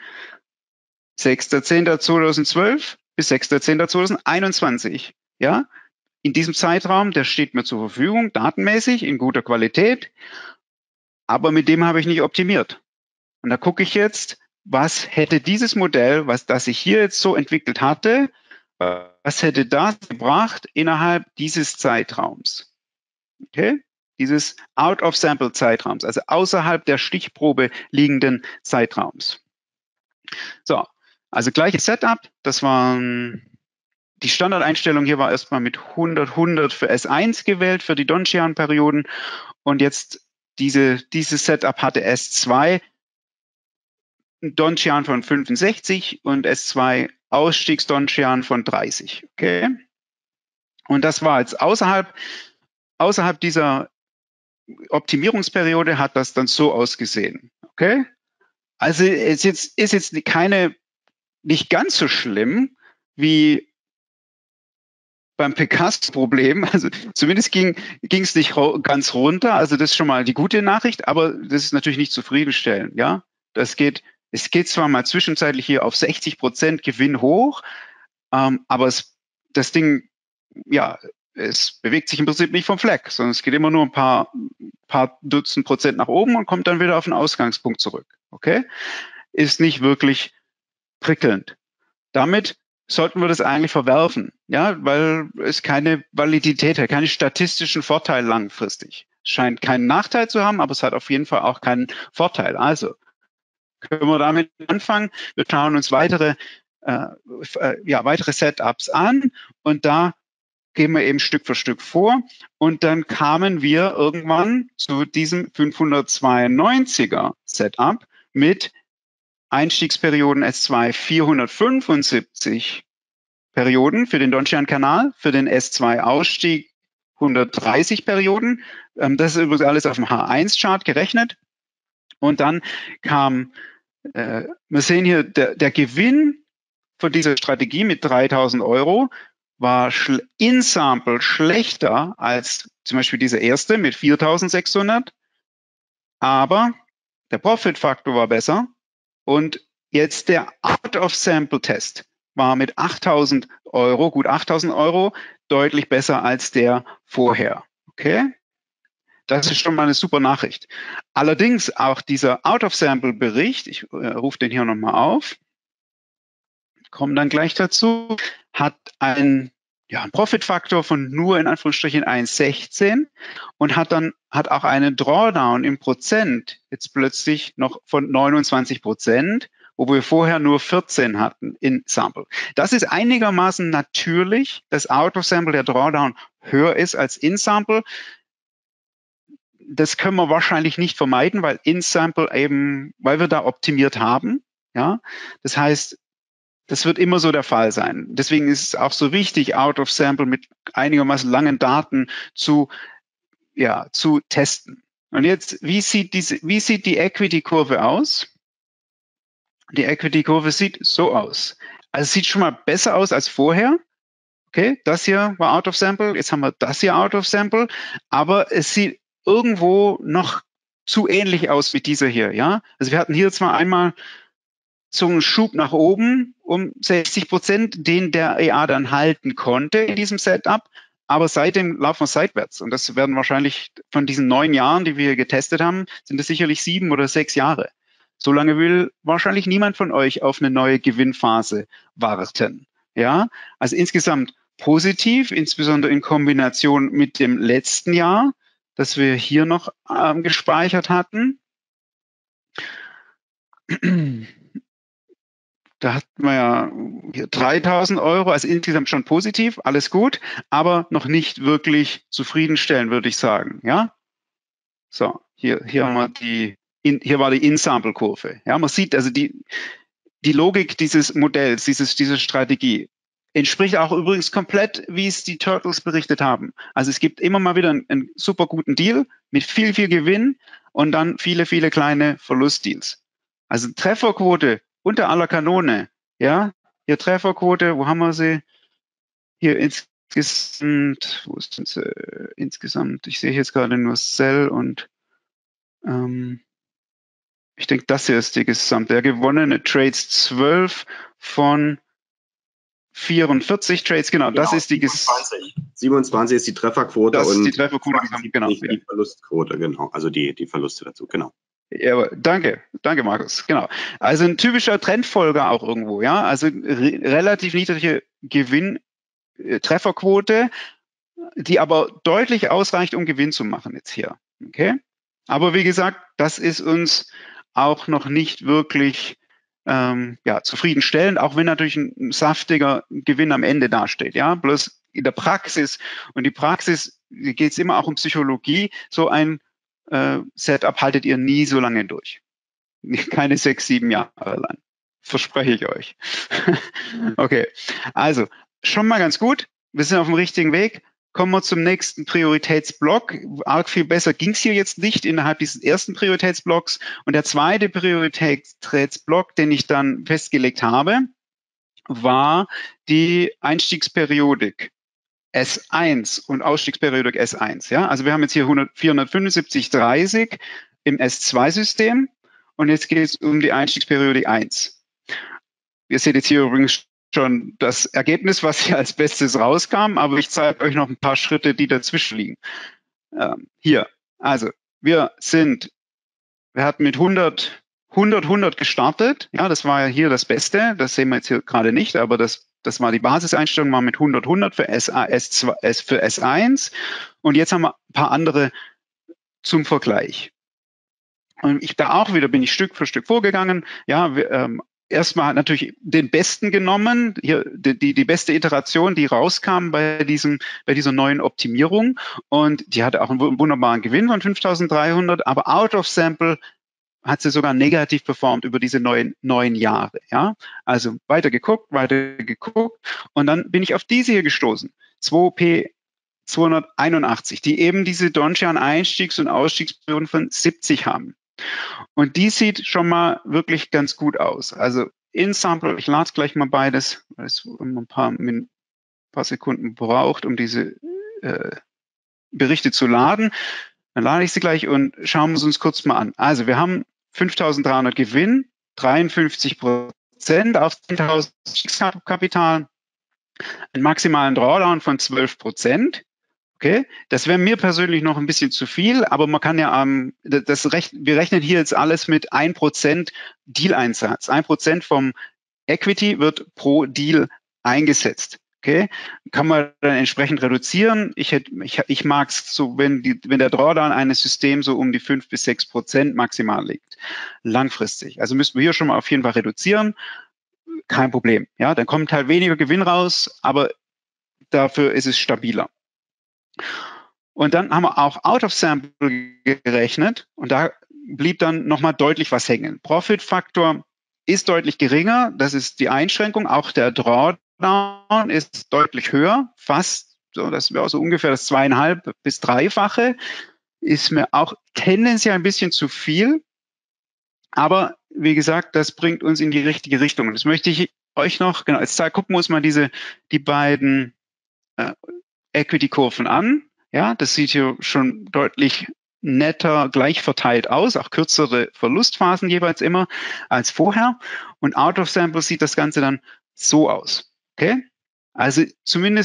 6.10.2012 bis 6.10.2021. Ja, in diesem Zeitraum, der steht mir zur Verfügung, datenmäßig, in guter Qualität, aber mit dem habe ich nicht optimiert. Und da gucke ich jetzt, was hätte dieses Modell, das ich hier jetzt so entwickelt hatte, was hätte das gebracht innerhalb dieses Zeitraums? Okay? Dieses Out-of-Sample-Zeitraums, also außerhalb der Stichprobe liegenden Zeitraums. So, also gleiches Setup. Das waren die Standardeinstellung hier war erstmal mit 100 für S1 gewählt für die Donchian-Perioden. Und jetzt dieses Setup hatte S2 Donchian von 65 und S2 Ausstiegs-Donchian von 30. Okay? Und das war jetzt außerhalb dieser Optimierungsperiode hat das dann so ausgesehen. Okay? Also ist jetzt nicht ganz so schlimm wie beim Picasso-Problem. Also zumindest ging es nicht ganz runter. Also das ist schon mal die gute Nachricht, aber das ist natürlich nicht zufriedenstellend. Ja, es geht zwar mal zwischenzeitlich hier auf 60% Gewinn hoch, aber das Ding, ja, es bewegt sich im Prinzip nicht vom Fleck, sondern es geht immer nur ein paar Dutzend Prozent nach oben und kommt dann wieder auf den Ausgangspunkt zurück. Okay? Ist nicht wirklich prickelnd. Damit sollten wir das eigentlich verwerfen, ja, weil es keine Validität hat, keinen statistischen Vorteil langfristig. Es scheint keinen Nachteil zu haben, aber es hat auf jeden Fall auch keinen Vorteil. Also können wir damit anfangen. Wir schauen uns weitere Setups an und da gehen wir eben Stück für Stück vor und dann kamen wir irgendwann zu diesem 592er Setup mit Einstiegsperioden S2 475 Perioden für den Donchian-Kanal, für den S2-Ausstieg 130 Perioden. Das ist übrigens alles auf dem H1-Chart gerechnet. Und dann kam, wir sehen hier, der Gewinn von dieser Strategie mit 3.000 Euro war in Sample schlechter als zum Beispiel diese erste mit 4.600. Aber der Profit-Faktor war besser. Und jetzt der Out-of-Sample-Test war mit 8.000 Euro, gut 8.000 Euro, deutlich besser als der vorher. Okay? Das ist schon mal eine super Nachricht. Allerdings auch dieser Out-of-Sample-Bericht, ich rufe den hier nochmal auf, komme dann gleich dazu, hat einen Profit-Faktor von nur in Anführungsstrichen 1,16 und hat auch einen Drawdown im Prozent jetzt plötzlich noch von 29%, wo wir vorher nur 14 hatten in Sample. Das ist einigermaßen natürlich, dass Out-of-Sample der Drawdown höher ist als in Sample. Das können wir wahrscheinlich nicht vermeiden, weil in Sample eben, weil wir da optimiert haben. Ja, das heißt, das wird immer so der Fall sein. Deswegen ist es auch so wichtig, Out-of-Sample mit einigermaßen langen Daten zu testen. Und jetzt, wie sieht die Equity-Kurve aus? Die Equity-Kurve sieht so aus. Also es sieht schon mal besser aus als vorher. Okay, das hier war Out-of-Sample. Jetzt haben wir das hier Out-of-Sample. Aber es sieht irgendwo noch zu ähnlich aus wie dieser hier. Ja, also wir hatten hier zwar einmal so einen Schub nach oben um 60%, den der EA dann halten konnte in diesem Setup. aber seitdem laufen wir seitwärts. Und das werden wahrscheinlich von diesen 9 Jahren, die wir getestet haben, sind es sicherlich 7 oder 6 Jahre. So lange will wahrscheinlich niemand von euch auf eine neue Gewinnphase warten. Ja, also insgesamt positiv, insbesondere in Kombination mit dem letzten Jahr, das wir hier noch gespeichert hatten. Da hatten wir ja hier 3.000 Euro, also insgesamt schon positiv, alles gut, aber noch nicht wirklich zufriedenstellend, würde ich sagen. Ja, so hier haben wir hier war die In-Sample-Kurve. Ja, man sieht also die Logik dieses Modells, diese Strategie entspricht auch übrigens komplett, wie es die Turtles berichtet haben. Also es gibt immer mal wieder einen super guten Deal mit viel Gewinn und dann viele kleine Verlustdeals. Also Trefferquote unter aller Kanone. Ja, hier Trefferquote, wo haben wir sie? Hier insgesamt, wo ist denn sie? Insgesamt, ich sehe jetzt gerade nur Sell und ich denke, das hier ist die gesamte. Gewonnene Trades 12 von 44 Trades, genau, das ist die 27 ist die Trefferquote das und ist die Trefferquote, genau. Die Verlustquote, genau. Also die Verluste dazu, genau. Ja, danke Markus, genau. Also ein typischer Trendfolger auch irgendwo, ja. Also relativ niedrige Trefferquote, die aber deutlich ausreicht, um Gewinn zu machen jetzt hier. Okay? Aber wie gesagt, das ist uns auch noch nicht wirklich zufriedenstellend, auch wenn natürlich ein saftiger Gewinn am Ende dasteht. Ja, bloß in der Praxis, und die Praxis geht es immer auch um Psychologie, so ein Setup haltet ihr nie so lange durch. Keine 6, 7 Jahre lang. Verspreche ich euch. Okay, also schon mal ganz gut. Wir sind auf dem richtigen Weg. Kommen wir zum nächsten Prioritätsblock. Arg viel besser ging es hier jetzt nicht innerhalb dieses ersten Prioritätsblocks. Und der zweite Prioritätsblock, den ich dann festgelegt habe, war die Einstiegsperiodik S1 und Ausstiegsperiodik S1. Ja, also wir haben jetzt hier 475,30 im S2-System und jetzt geht es um die Einstiegsperiodik 1. Ihr seht jetzt hier übrigens schon das Ergebnis, was hier als Bestes rauskam, aber ich zeige euch noch ein paar Schritte, die dazwischen liegen. Hier, also wir hatten mit 100 gestartet. Ja, das war ja hier das Beste. Das sehen wir jetzt hier gerade nicht, aber das war die Basiseinstellung, war mit 100 für S1. Und jetzt haben wir ein paar andere zum Vergleich. Und bin ich Stück für Stück vorgegangen. Ja, erstmal natürlich den besten genommen, hier die beste Iteration, die rauskam bei dieser neuen Optimierung. Und die hatte auch einen wunderbaren Gewinn von 5.300, aber out of sample hat sie sogar negativ performt über diese 9 Jahre. Ja, also weiter geguckt und dann bin ich auf diese hier gestoßen, 2P281, die eben diese Donchian Einstiegs- und Ausstiegsperioden von 70 haben. Und die sieht schon mal wirklich ganz gut aus. Also in Sample, ich lade gleich mal beides, weil es immer ein paar Sekunden braucht, um diese Berichte zu laden. Dann lade ich sie gleich und schauen wir uns kurz mal an. Also wir haben 5.300 Gewinn, 53% auf 10.000 Kapital, einen maximalen Drawdown von 12%. Okay, das wäre mir persönlich noch ein bisschen zu viel, aber man kann ja, wir rechnen hier jetzt alles mit 1% Deal-Einsatz. 1% vom Equity wird pro Deal eingesetzt. Okay, kann man dann entsprechend reduzieren. Ich mag es so, wenn der Drawdown eines Systems so um die 5 bis 6% maximal liegt, langfristig. Also müssten wir hier schon mal auf jeden Fall reduzieren. Kein Problem. Ja, dann kommt halt weniger Gewinn raus, aber dafür ist es stabiler. Und dann haben wir auch out of sample gerechnet und da blieb dann nochmal deutlich was hängen. Profit-Faktor ist deutlich geringer, das ist die Einschränkung. Auch der Drawdown ist deutlich höher, fast, so, das wäre so ungefähr das 2,5 bis 3-fache. Ist mir auch tendenziell ein bisschen zu viel, aber wie gesagt, das bringt uns in die richtige Richtung. Und das möchte ich euch noch, genau, jetzt gucken wir uns mal die beiden Equity-Kurven an. Ja, das sieht hier schon deutlich netter, gleich verteilt aus, auch kürzere Verlustphasen jeweils immer als vorher. Und out of sample sieht das Ganze dann so aus. Okay? Also zumindest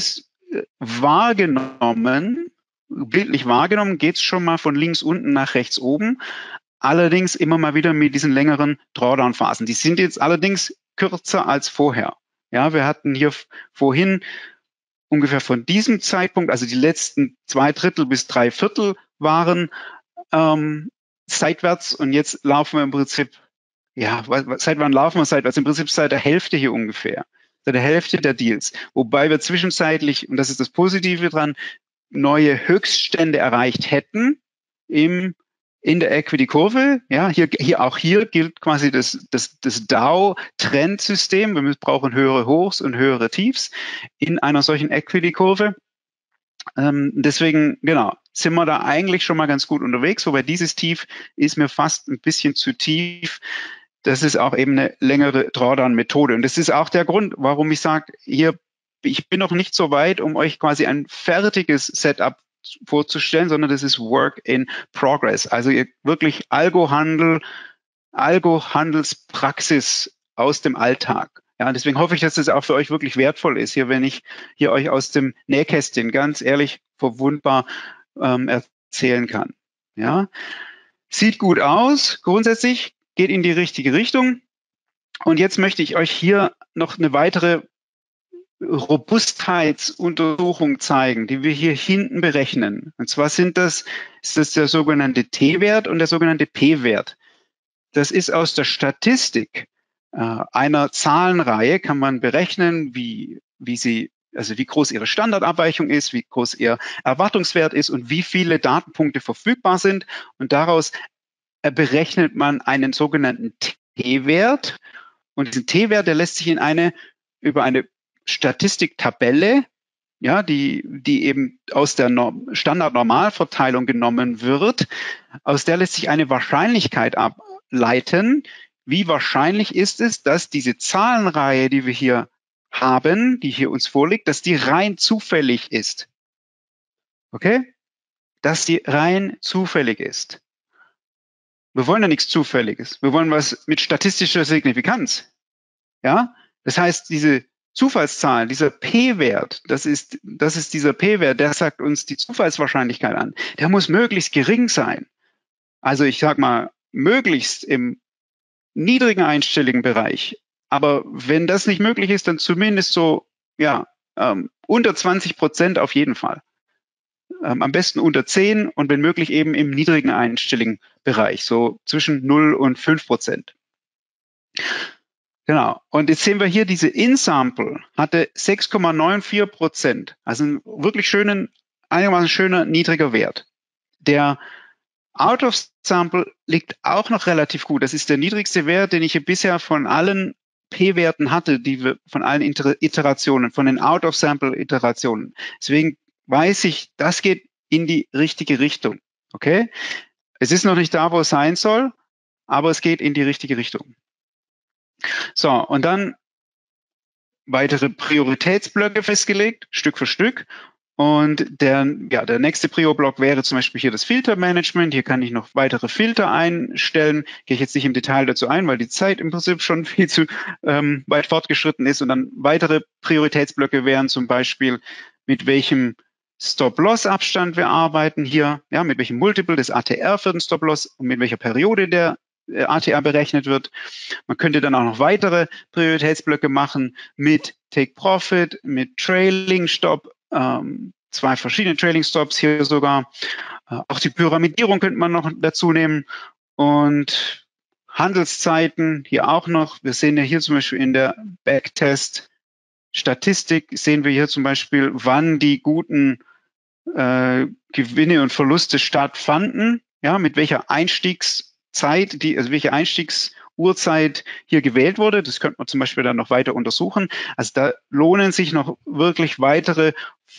bildlich wahrgenommen, geht es schon mal von links unten nach rechts oben. Allerdings immer mal wieder mit diesen längeren Drawdown-Phasen. Die sind jetzt allerdings kürzer als vorher. Ja, wir hatten hier vorhin ungefähr von diesem Zeitpunkt, also die letzten 2/3 bis 3/4 waren seitwärts, und jetzt laufen wir im Prinzip, ja, seit wann laufen wir seitwärts? Im Prinzip seit der Hälfte hier ungefähr. Seit der Hälfte der Deals. Wobei wir zwischenzeitlich, und das ist das Positive dran, neue Höchststände erreicht hätten in der Equity-Kurve. Ja, hier gilt quasi das Dow-Trendsystem. Wir brauchen höhere Hochs und höhere Tiefs in einer solchen Equity-Kurve. Deswegen, genau, sind wir da eigentlich schon mal ganz gut unterwegs, wobei dieses Tief ist mir fast ein bisschen zu tief. Das ist auch eben eine längere Drawdown-Methode. Und das ist auch der Grund, warum ich sage, ich bin noch nicht so weit, um euch quasi ein fertiges Setup vorzustellen, sondern das ist Work in Progress. Also wirklich Algo-Handelspraxis aus dem Alltag. Ja, deswegen hoffe ich, dass das auch für euch wirklich wertvoll ist, wenn ich hier euch aus dem Nähkästchen ganz ehrlich verwundbar erzählen kann. Ja, sieht gut aus, grundsätzlich geht in die richtige Richtung. Und jetzt möchte ich euch hier noch eine weitere Robustheitsuntersuchung zeigen, die wir hier hinten berechnen. Und zwar ist das der sogenannte T-Wert und der sogenannte P-Wert. Das ist aus der Statistik einer Zahlenreihe, kann man berechnen, wie groß ihre Standardabweichung ist, wie groß ihr Erwartungswert ist und wie viele Datenpunkte verfügbar sind. Und daraus berechnet man einen sogenannten T-Wert. Und diesen T-Wert, der lässt sich über eine Statistiktabelle, ja, die eben aus der Standardnormalverteilung genommen wird, aus der lässt sich eine Wahrscheinlichkeit ableiten. Wie wahrscheinlich ist es, dass diese Zahlenreihe, die wir hier haben, die hier uns vorliegt, dass die rein zufällig ist? Okay? Dass die rein zufällig ist. Wir wollen ja nichts Zufälliges. Wir wollen was mit statistischer Signifikanz. Ja? Das heißt, diese Zufallszahlen, dieser P-Wert, das ist dieser P-Wert, der sagt uns die Zufallswahrscheinlichkeit an. Der muss möglichst gering sein. Also ich sag mal, möglichst im niedrigen einstelligen Bereich. Aber wenn das nicht möglich ist, dann zumindest so, ja, unter 20% auf jeden Fall. Am besten unter 10 und wenn möglich eben im niedrigen einstelligen Bereich, so zwischen 0 und 5%. Genau. Und jetzt sehen wir hier, diese In-Sample hatte 6,94%. Also ein wirklich einigermaßen schöner, niedriger Wert. Der Out-of-Sample liegt auch noch relativ gut. Das ist der niedrigste Wert, den ich hier bisher von allen P-Werten hatte, die wir von allen Iterationen, von den Out-of-Sample-Iterationen. Deswegen weiß ich, das geht in die richtige Richtung. Okay? Es ist noch nicht da, wo es sein soll, aber es geht in die richtige Richtung. So, und dann weitere Prioritätsblöcke festgelegt, Stück für Stück. Und der nächste Prio-Block wäre zum Beispiel hier das Filtermanagement. Hier kann ich noch weitere Filter einstellen. Gehe ich jetzt nicht im Detail dazu ein, weil die Zeit im Prinzip schon viel zu weit fortgeschritten ist. Und dann weitere Prioritätsblöcke wären zum Beispiel, mit welchem Stop-Loss-Abstand wir arbeiten hier, ja, mit welchem Multiple des ATR für den Stop-Loss und mit welcher Periode der ATR berechnet wird. Man könnte dann auch noch weitere Prioritätsblöcke machen mit Take Profit, mit Trailing Stop, 2 verschiedene Trailing Stops hier sogar. Auch die Pyramidierung könnte man noch dazu nehmen und Handelszeiten hier auch noch. Wir sehen ja hier zum Beispiel in der Backtest Statistik sehen wir hier zum Beispiel, wann die guten Gewinne und Verluste stattfanden, ja, mit welcher Einstiegszeit, welche Einstiegsuhrzeit hier gewählt wurde. Das könnte man zum Beispiel dann noch weiter untersuchen. Also da lohnen sich noch wirklich weitere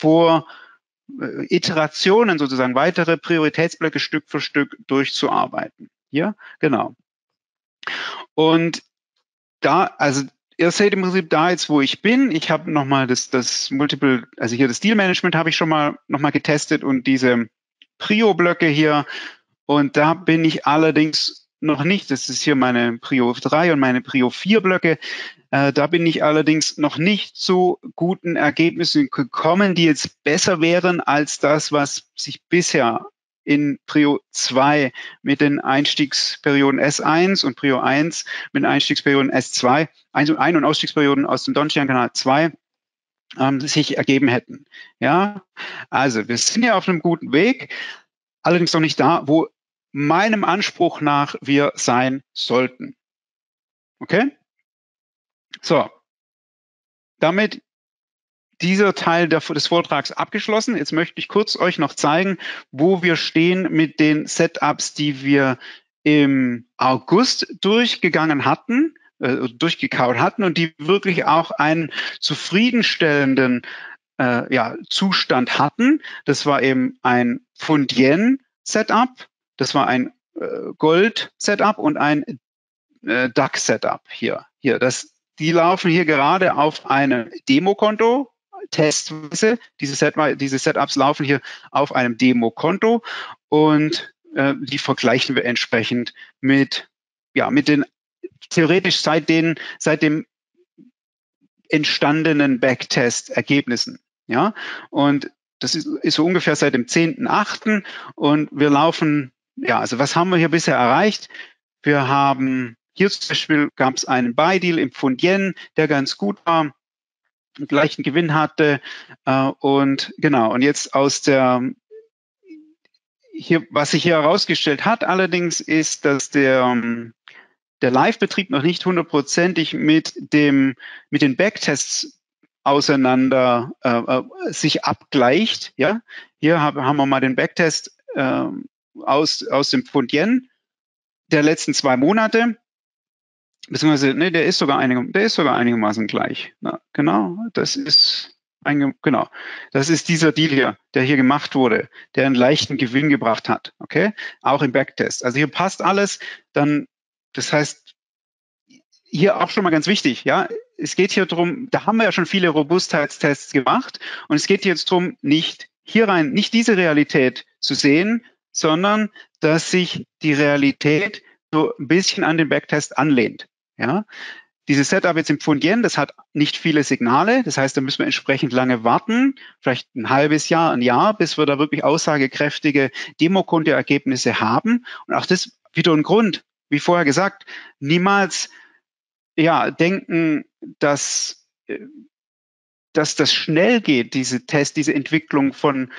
Iterationen sozusagen, weitere Prioritätsblöcke Stück für Stück durchzuarbeiten. Ja, genau. Und ihr seht im Prinzip da jetzt, wo ich bin. Ich habe nochmal das Multiple, also hier das Deal Management habe ich schon mal nochmal getestet und diese Prio-Blöcke hier. Und da bin ich allerdings noch nicht. Das ist hier meine Prio 3 und meine Prio 4 Blöcke. Da bin ich allerdings noch nicht zu guten Ergebnissen gekommen, die jetzt besser wären als das, was sich bisher in Prio 2 mit den Einstiegsperioden S1 und Prio 1 mit den Einstiegsperioden S2, Ein- und Ausstiegsperioden aus dem Donchian-Kanal 2 sich ergeben hätten. Ja, also wir sind ja auf einem guten Weg, allerdings noch nicht da, wo meinem Anspruch nach wir sein sollten. Okay? So, damit dieser Teil des Vortrags abgeschlossen. Jetzt möchte ich kurz euch noch zeigen, wo wir stehen mit den Setups, die wir im August durchgekaut hatten und die wirklich auch einen zufriedenstellenden Zustand hatten. Das war eben ein Fundien-Setup, das war ein Gold-Setup und ein DAX-Setup hier. Die laufen hier gerade auf einem Demokonto, testweise. Diese Setups laufen hier auf einem Demokonto und die vergleichen wir entsprechend mit den theoretisch seit dem entstandenen Backtest-Ergebnissen. Ja, und das ist so ungefähr seit dem 10.8. und wir laufen, also was haben wir hier bisher erreicht? Wir haben hier zum Beispiel gab es einen Buy-Deal im Pfund Yen, der ganz gut war, einen gleichen Gewinn hatte und jetzt was sich hier herausgestellt hat allerdings ist, dass der Live-Betrieb noch nicht hundertprozentig mit den Backtests sich abgleicht. Ja, hier haben wir mal den Backtest aus dem Pfund Yen der letzten 2 Monate. Beziehungsweise, der ist sogar einigermaßen gleich. Na, das ist dieser Deal hier, der hier gemacht wurde, der einen leichten Gewinn gebracht hat. Okay, auch im Backtest. Also hier passt alles. Dann, das heißt, hier auch schon mal ganz wichtig. Ja, es geht hier drum. Da haben wir ja schon viele Robustheitstests gemacht, und es geht jetzt drum, nicht diese Realität zu sehen, sondern dass sich die Realität so ein bisschen an den Backtest anlehnt. Ja, dieses Setup jetzt im Pfund Yen, das hat nicht viele Signale. Das heißt, da müssen wir entsprechend lange warten, vielleicht ein halbes Jahr, ein Jahr, bis wir da wirklich aussagekräftige Demokonto-Ergebnisse haben. Und auch das wieder ein Grund, wie vorher gesagt, niemals denken, dass das schnell geht, diese Entwicklung von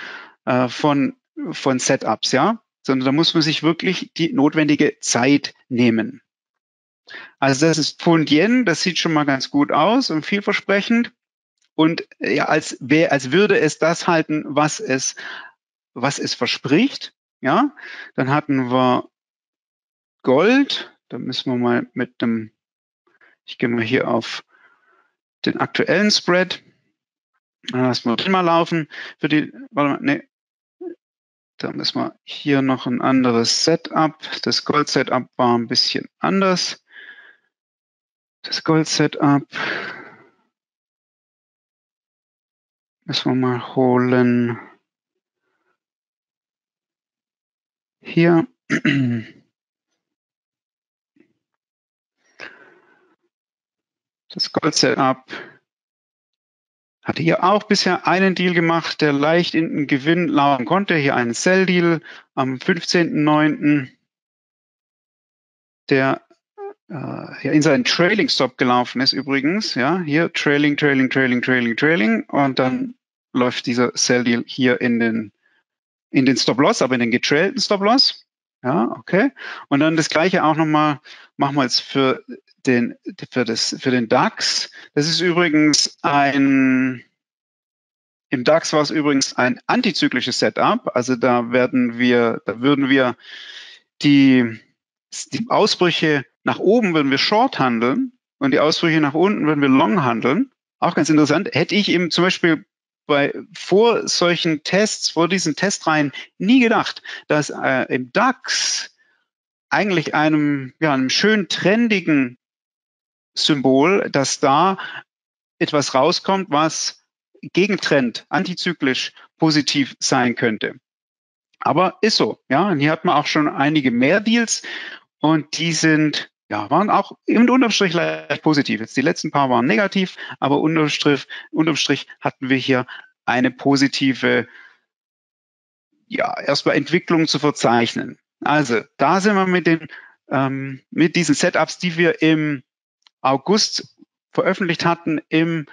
Setups, ja, sondern da muss man sich wirklich die notwendige Zeit nehmen. Also das ist Pfund Yen, das sieht schon mal ganz gut aus und vielversprechend. Und als würde es das halten, was es verspricht. Ja, dann hatten wir Gold. Da müssen wir mal ich gehe mal hier auf den aktuellen Spread. Lassen wir den mal laufen. Da müssen wir hier noch ein anderes Setup. Das Gold-Setup war ein bisschen anders. Das Gold-Setup müssen wir mal holen. Hier. Das Gold-Setup hatte hier auch bisher einen Deal gemacht, der leicht in den Gewinn laufen konnte. Hier einen Sell-Deal am 15.09., der in seinen Trailing-Stop gelaufen ist übrigens. Ja, hier Trailing. Und dann läuft dieser Sell-Deal hier in den Stop-Loss, aber in den getrailten Stop-Loss. Ja, okay. Und dann das Gleiche auch nochmal, machen wir jetzt für den DAX. Das ist übrigens im DAX war es übrigens ein antizyklisches Setup. Also da würden wir die Ausbrüche nach oben würden wir Short handeln und die Ausbrüche nach unten würden wir Long handeln. Auch ganz interessant. Hätte ich eben zum Beispiel vor diesen Testreihen nie gedacht, dass im DAX eigentlich einem schön trendigen Symbol, dass da etwas rauskommt, was Gegentrend, antizyklisch positiv sein könnte. Aber ist so, ja. Und hier hat man auch schon einige mehr Deals. Und die waren auch unterm Strich leicht positiv. Jetzt die letzten paar waren negativ, aber unterm Strich hatten wir hier eine positive, erstmal Entwicklung zu verzeichnen. Also da sind wir mit diesen Setups, die wir im August veröffentlicht hatten im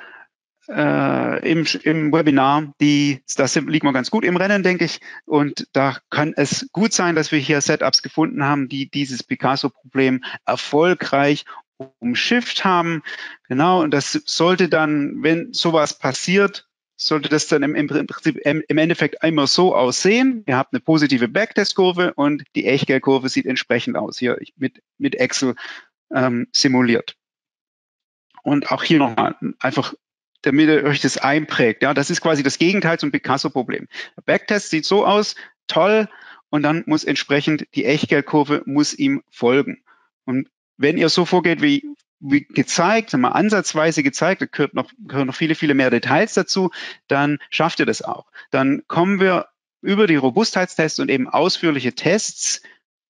Webinar, das liegen wir ganz gut im Rennen, denke ich. Und da kann es gut sein, dass wir hier Setups gefunden haben, die dieses Picasso-Problem erfolgreich umschifft haben. Genau, und das sollte dann, wenn sowas passiert, sollte das dann im Prinzip im Endeffekt immer so aussehen. Ihr habt eine positive Backtest-Kurve und die Echtgeldkurve sieht entsprechend aus, hier mit Excel simuliert. Und auch hier nochmal einfach, damit ihr euch das einprägt. Ja, das ist quasi das Gegenteil zum Picasso-Problem. Der Backtest sieht so aus, toll, und dann muss entsprechend die Echtgeldkurve muss ihm folgen. Und wenn ihr so vorgeht wie gezeigt, mal ansatzweise gezeigt, da gehören noch viele, viele mehr Details dazu, dann schafft ihr das auch. Dann kommen wir über die Robustheitstests und eben ausführliche Tests,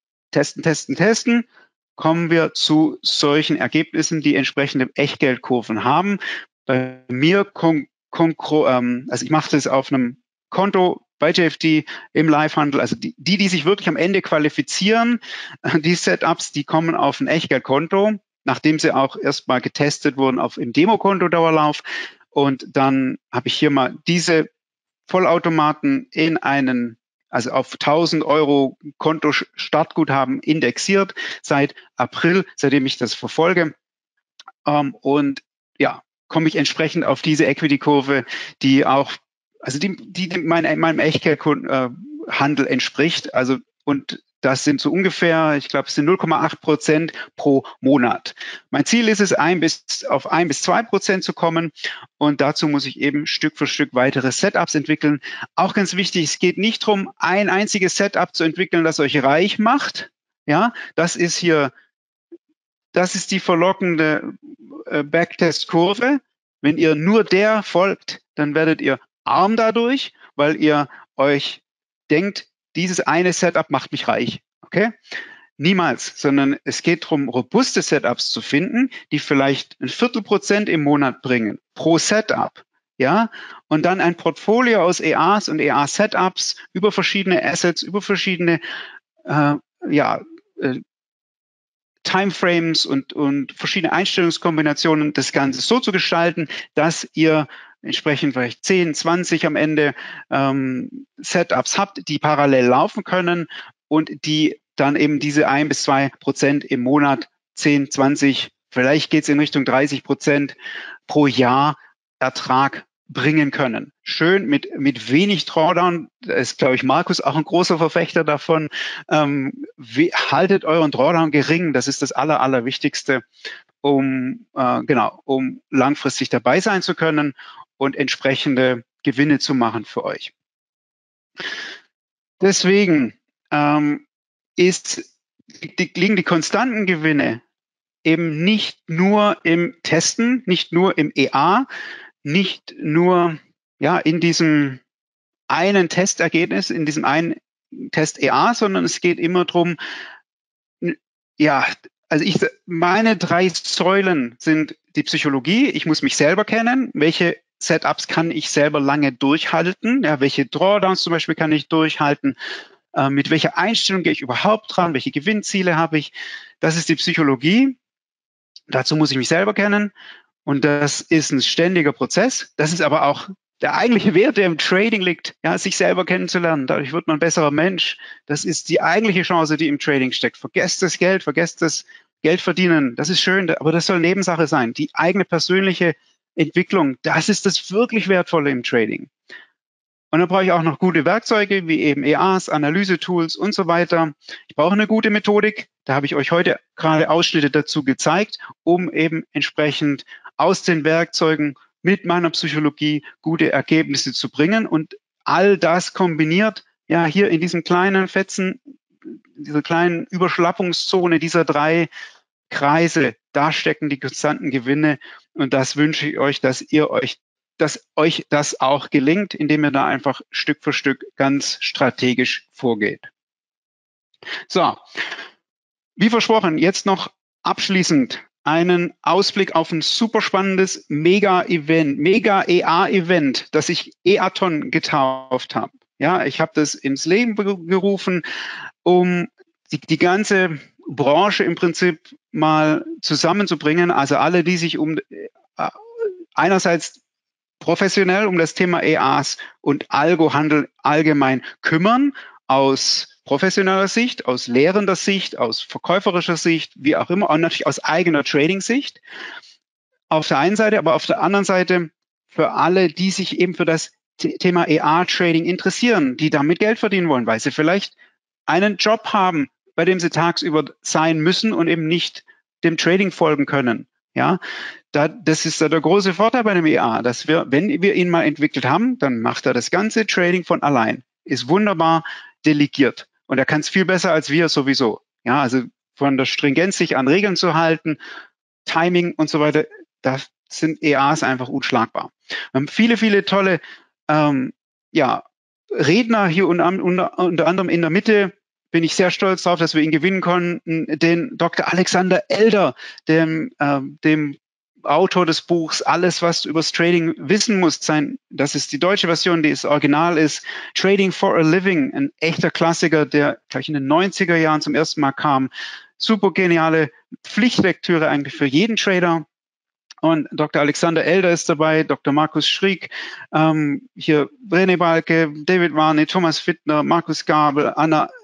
testen, kommen wir zu solchen Ergebnissen, die entsprechende Echtgeldkurven haben. Bei mir, also ich mache das auf einem Konto bei JFD im Live-Handel, also die sich wirklich am Ende qualifizieren, die Setups, die kommen auf ein Echtgeldkonto, nachdem sie auch erstmal getestet wurden im Demokonto-Dauerlauf. Und dann habe ich hier mal diese Vollautomaten also auf 1.000 Euro Konto-Startguthaben indexiert seit April, seitdem ich das verfolge. Und ja, komme ich entsprechend auf diese Equity-Kurve, die auch, also die meinem Echtgeldhandel entspricht. Also, und das sind so ungefähr, ich glaube, es sind 0,8% pro Monat. Mein Ziel ist es, auf 1-2% zu kommen. Und dazu muss ich eben Stück für Stück weitere Setups entwickeln. Auch ganz wichtig, es geht nicht darum, ein einziges Setup zu entwickeln, das euch reich macht. Ja, das ist die verlockende Backtest-Kurve. Wenn ihr nur der folgt, dann werdet ihr arm dadurch, weil ihr euch denkt, dieses eine Setup macht mich reich. Okay? Niemals, sondern es geht darum, robuste Setups zu finden, die vielleicht 0,25% im Monat bringen pro Setup. Ja, und dann ein Portfolio aus EAs und EA-Setups über verschiedene Assets, über verschiedene Timeframes und verschiedene Einstellungskombinationen, das Ganze so zu gestalten, dass ihr entsprechend vielleicht 10, 20 am Ende Setups habt, die parallel laufen können und die dann eben diese 1-2% im Monat, 10, 20, vielleicht geht es in Richtung 30% pro Jahr Ertrag bringen können. Schön mit wenig Drawdown. Da ist, glaube ich, Markus auch ein großer Verfechter davon. Haltet euren Drawdown gering. Das ist das Allerwichtigste, um langfristig dabei sein zu können und entsprechende Gewinne zu machen für euch. Deswegen liegen die konstanten Gewinne eben nicht nur im Testen, nicht nur im EA, nicht nur in diesem einen Testergebnis, in diesem einen Test EA, sondern es geht immer darum, meine 3 Säulen sind die Psychologie. Ich muss mich selber kennen. Welche Setups kann ich selber lange durchhalten? Ja, welche Drawdowns zum Beispiel kann ich durchhalten? Mit welcher Einstellung gehe ich überhaupt dran? Welche Gewinnziele habe ich? Das ist die Psychologie. Dazu muss ich mich selber kennen. Und das ist ein ständiger Prozess. Das ist aber auch der eigentliche Wert, der im Trading liegt, ja, sich selber kennenzulernen. Dadurch wird man ein besserer Mensch. Das ist die eigentliche Chance, die im Trading steckt. Vergesst das Geld, vergesst das Geld verdienen. Das ist schön, aber das soll Nebensache sein. Die eigene persönliche Entwicklung, das ist das wirklich Wertvolle im Trading. Und dann brauche ich auch noch gute Werkzeuge, wie eben EAs, Analyse-Tools und so weiter. Ich brauche eine gute Methodik. Da habe ich euch heute gerade Ausschnitte dazu gezeigt, um eben entsprechend aus den Werkzeugen mit meiner Psychologie gute Ergebnisse zu bringen. Und all das kombiniert, ja, hier in diesem kleinen Fetzen, dieser kleinen Überschlappungszone dieser 3 Kreise, da stecken die konstanten Gewinne. Und das wünsche ich euch, dass euch das auch gelingt, indem ihr da einfach Stück für Stück ganz strategisch vorgeht. So, Wie versprochen, jetzt noch abschließend einen Ausblick auf ein super spannendes Mega-Event, Mega-EA-Event, das ich EATON getauft habe. Ja, ich habe das ins Leben gerufen, um die ganze Branche im Prinzip mal zusammenzubringen. Also alle, die sich einerseits professionell um das Thema EAs und Algohandel allgemein kümmern, aus professioneller Sicht, aus lehrender Sicht, aus verkäuferischer Sicht, wie auch immer, und natürlich aus eigener Trading-Sicht. Auf der einen Seite, aber auf der anderen Seite für alle, die sich eben für das Thema EA-Trading interessieren, die damit Geld verdienen wollen, weil sie vielleicht einen Job haben, bei dem sie tagsüber sein müssen und eben nicht dem Trading folgen können. Ja, das ist der große Vorteil bei einem EA, dass wenn wir ihn mal entwickelt haben, dann macht er das ganze Trading von allein. Ist wunderbar delegiert. Und er kann es viel besser als wir sowieso. Ja, also von der Stringenz sich an Regeln zu halten, Timing und so weiter, da sind EAs einfach unschlagbar. Wir haben viele, viele tolle Redner hier unter anderem in der Mitte. Bin ich sehr stolz darauf, dass wir ihn gewinnen konnten. Den Dr. Alexander Elder, dem Autor des Buchs Alles, was du übers Trading wissen musst. Das ist die deutsche Version, die das Original ist. Trading for a Living, ein echter Klassiker, der gleich in den 90er Jahren zum ersten Mal kam. Super geniale Pflichtlektüre eigentlich für jeden Trader. Und Dr. Alexander Elder ist dabei, Dr. Markus Schrieg, hier René Balke, David Warney, Thomas Fittner, Markus Gabel,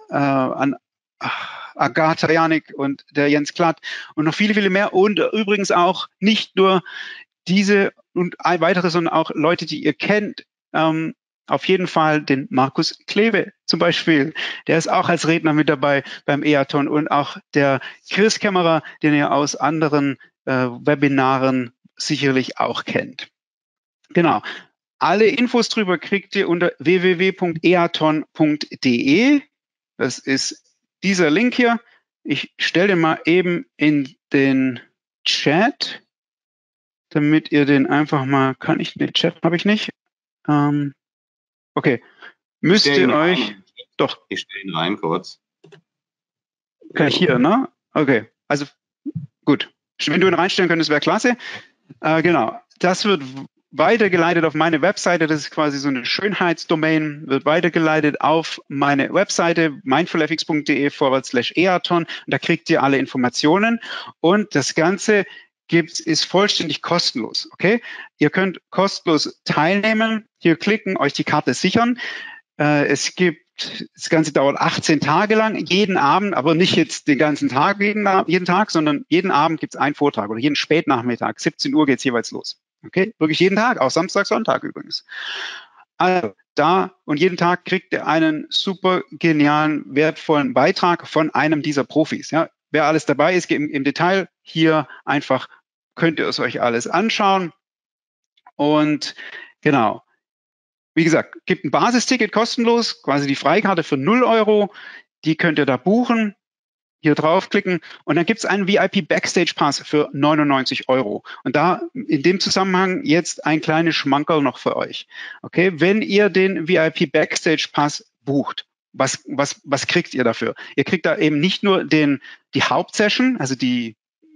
Agatha Janik und der Jens Klatt und noch viele, viele mehr. Und übrigens auch nicht nur diese und weitere, sondern auch Leute, die ihr kennt. Auf jeden Fall den Markus Kleve zum Beispiel. Der ist auch als Redner mit dabei beim EATON und auch der Chris Kämmerer, den ihr aus anderen Webinaren sicherlich auch kennt. Genau. Alle Infos drüber kriegt ihr unter www.eaton.de. Das ist dieser Link hier. Ich stelle den mal eben in den Chat, damit ihr den einfach mal, kann ich den Chat, habe ich nicht. Okay, müsst ihr euch, doch. Ich stelle ihn rein kurz. Kann ich hier, ne? Okay, also gut. Wenn du ihn reinstellen könntest, wäre klasse. Genau, das wird weitergeleitet auf meine Webseite. Das ist quasi so eine Schönheitsdomain, wird weitergeleitet auf meine Webseite mindfulfx.de/EATON. Und da kriegt ihr alle Informationen. Und das Ganze ist vollständig kostenlos. Okay? Ihr könnt kostenlos teilnehmen, hier klicken, euch die Karte sichern. Das Ganze dauert 18 Tage lang, jeden Abend, aber nicht jetzt den ganzen Tag, jeden Tag, sondern jeden Abend gibt es einen Vortrag oder jeden Spätnachmittag, 17 Uhr geht es jeweils los. Okay, wirklich jeden Tag, auch Samstag, Sonntag übrigens. Also und jeden Tag kriegt ihr einen super genialen, wertvollen Beitrag von einem dieser Profis. Ja, wer alles dabei ist, im Detail hier einfach könnt ihr es euch alles anschauen. Und genau. Wie gesagt, gibt ein Basisticket kostenlos, quasi die Freikarte für 0 €. Die könnt ihr da buchen, hier draufklicken und dann gibt es einen VIP Backstage Pass für 99 €. Und da in dem Zusammenhang jetzt ein kleines Schmankerl noch für euch. Okay, wenn ihr den VIP Backstage Pass bucht, was kriegt ihr dafür? Ihr kriegt da eben nicht nur die Hauptsession, also die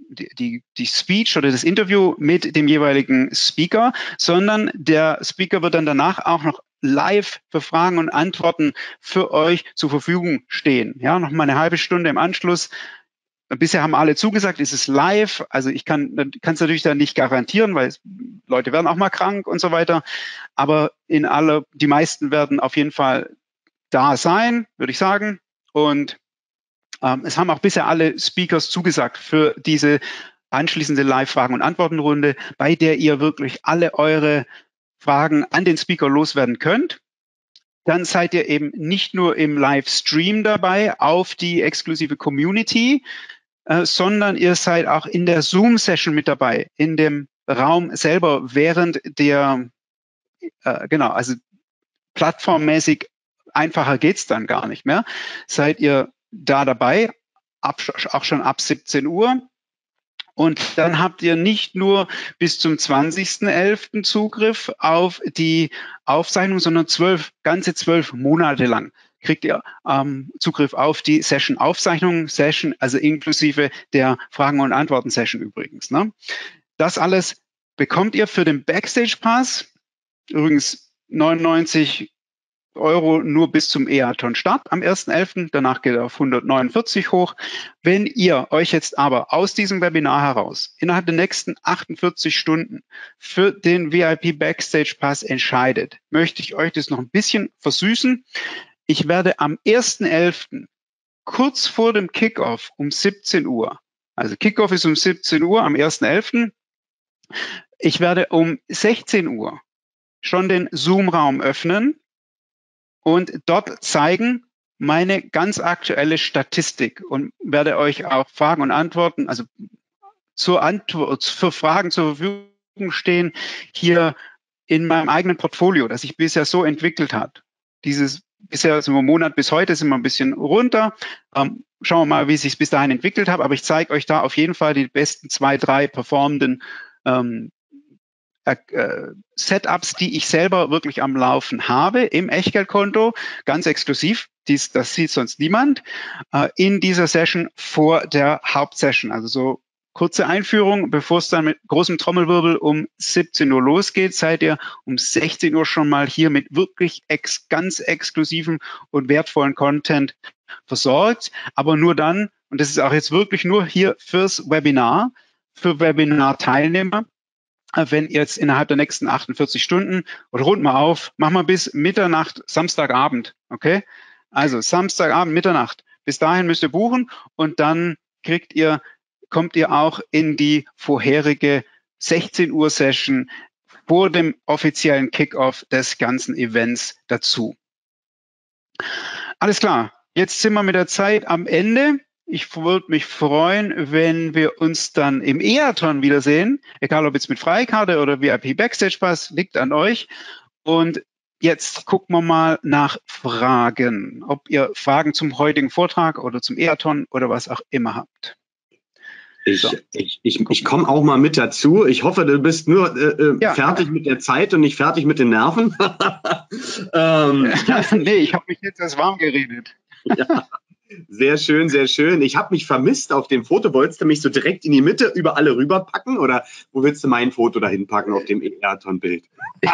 Speech oder das Interview mit dem jeweiligen Speaker, sondern der Speaker wird dann danach auch noch live für Fragen und Antworten für euch zur Verfügung stehen. Ja, noch mal eine halbe Stunde im Anschluss. Bisher haben alle zugesagt, es ist live. Also ich kann es natürlich dann nicht garantieren, weil Leute werden auch mal krank und so weiter. Aber die meisten werden auf jeden Fall da sein, würde ich sagen. Und es haben auch bisher alle Speakers zugesagt für diese anschließende Live-Fragen- und Antwortenrunde, bei der ihr wirklich alle eure Fragen an den Speaker loswerden könnt. Dann seid ihr eben nicht nur im Livestream dabei auf die exklusive Community, sondern ihr seid auch in der Zoom-Session mit dabei, in dem Raum selber, während also plattformmäßig einfacher geht's dann gar nicht mehr. Seid ihr da dabei, auch schon ab 17 Uhr. Und dann habt ihr nicht nur bis zum 20.11. Zugriff auf die Aufzeichnung, sondern ganze 12 Monate lang kriegt ihr Zugriff auf die Session-Aufzeichnung, also inklusive der Fragen- und Antworten-Session übrigens. Ne? Das alles bekommt ihr für den Backstage-Pass. Übrigens 99 € nur bis zum EATON-Start am 1.11. Danach geht er auf 149 hoch. Wenn ihr euch jetzt aber aus diesem Webinar heraus innerhalb der nächsten 48 Stunden für den VIP Backstage Pass entscheidet, möchte ich euch das noch ein bisschen versüßen. Ich werde am 1.11. kurz vor dem Kickoff um 17 Uhr, also Kickoff ist um 17 Uhr am 1.11., ich werde um 16 Uhr schon den Zoom-Raum öffnen und dort zeigen meine ganz aktuelle Statistik und werde euch auch Fragen und Antworten, also für Fragen zur Verfügung stehen, hier in meinem eigenen Portfolio, das sich bisher so entwickelt hat. Bisher sind wir Monat bis heute sind wir ein bisschen runter. Schauen wir mal, wie es sich bis dahin entwickelt hat. Aber ich zeige euch da auf jeden Fall die besten 2, 3 performenden Setups, die ich selber wirklich am Laufen habe im Echtgeldkonto, ganz exklusiv, das sieht sonst niemand, in dieser Session vor der Hauptsession. Also so kurze Einführung, bevor es dann mit großem Trommelwirbel um 17 Uhr losgeht, seid ihr um 16 Uhr schon mal hier mit wirklich ganz exklusivem und wertvollen Content versorgt. Aber nur dann, und das ist auch jetzt wirklich nur hier fürs Webinar, für Webinar-Teilnehmer, wenn ihr jetzt innerhalb der nächsten 48 Stunden, oder rund mal auf, machen wir bis Mitternacht, Samstagabend, okay? Also Samstagabend, Mitternacht. Bis dahin müsst ihr buchen und dann kommt ihr auch in die vorherige 16 Uhr Session vor dem offiziellen Kickoff des ganzen Events dazu. Alles klar. Jetzt sind wir mit der Zeit am Ende. Ich würde mich freuen, wenn wir uns dann im EATON wiedersehen, egal ob jetzt mit Freikarte oder VIP Backstage Pass, liegt an euch. Und jetzt gucken wir mal nach Fragen, ob ihr Fragen zum heutigen Vortrag oder zum EATON oder was auch immer habt. Ich komme auch mal mit dazu. Ich hoffe, du bist nur fertig mit der Zeit und nicht fertig mit den Nerven. Nee, ich habe mich jetzt erst warm geredet. Ja. Sehr schön, sehr schön. Ich habe mich vermisst auf dem Foto. Wolltest du mich so direkt in die Mitte über alle rüberpacken oder wo willst du mein Foto dahin packen auf dem EATON-Bild?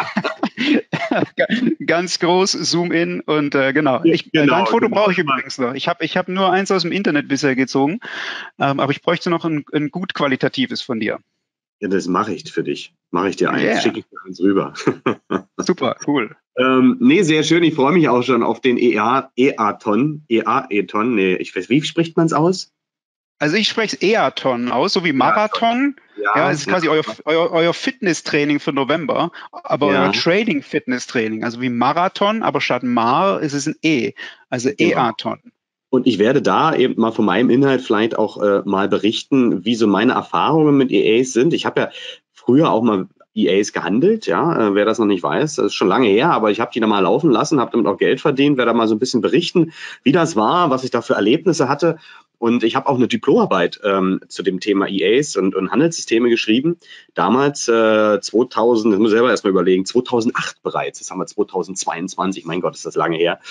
Ganz groß, Zoom in und genau. Dein Foto brauche ich übrigens noch. Ich hab nur eins aus dem Internet bisher gezogen, aber ich bräuchte noch ein gut qualitatives von dir. Ja, das mache ich für dich. Mache ich dir eins, schicke ich dir eins rüber. Super, cool. Nee, sehr schön. Ich freue mich auch schon auf den EATON. Nee, wie spricht man es aus? Also ich spreche es EATON aus, so wie Marathon. Ja, es ist quasi euer Fitnesstraining für November, aber euer Trading-Fitnesstraining. Also wie Marathon, aber statt Mar ist es ein E. Also EATON. Und ich werde da eben mal von meinem Inhalt vielleicht auch mal berichten, wie so meine Erfahrungen mit EAs sind. Ich habe ja früher auch mal EAs gehandelt, ja, wer das noch nicht weiß, das ist schon lange her, aber ich habe die da mal laufen lassen, habe damit auch Geld verdient, werde da mal so ein bisschen berichten, wie das war, was ich da für Erlebnisse hatte. Und ich habe auch eine Diplomarbeit zu dem Thema EAs und Handelssysteme geschrieben. Damals 2000, das muss ich selber erstmal überlegen, 2008 bereits, jetzt haben wir 2022, mein Gott, ist das lange her.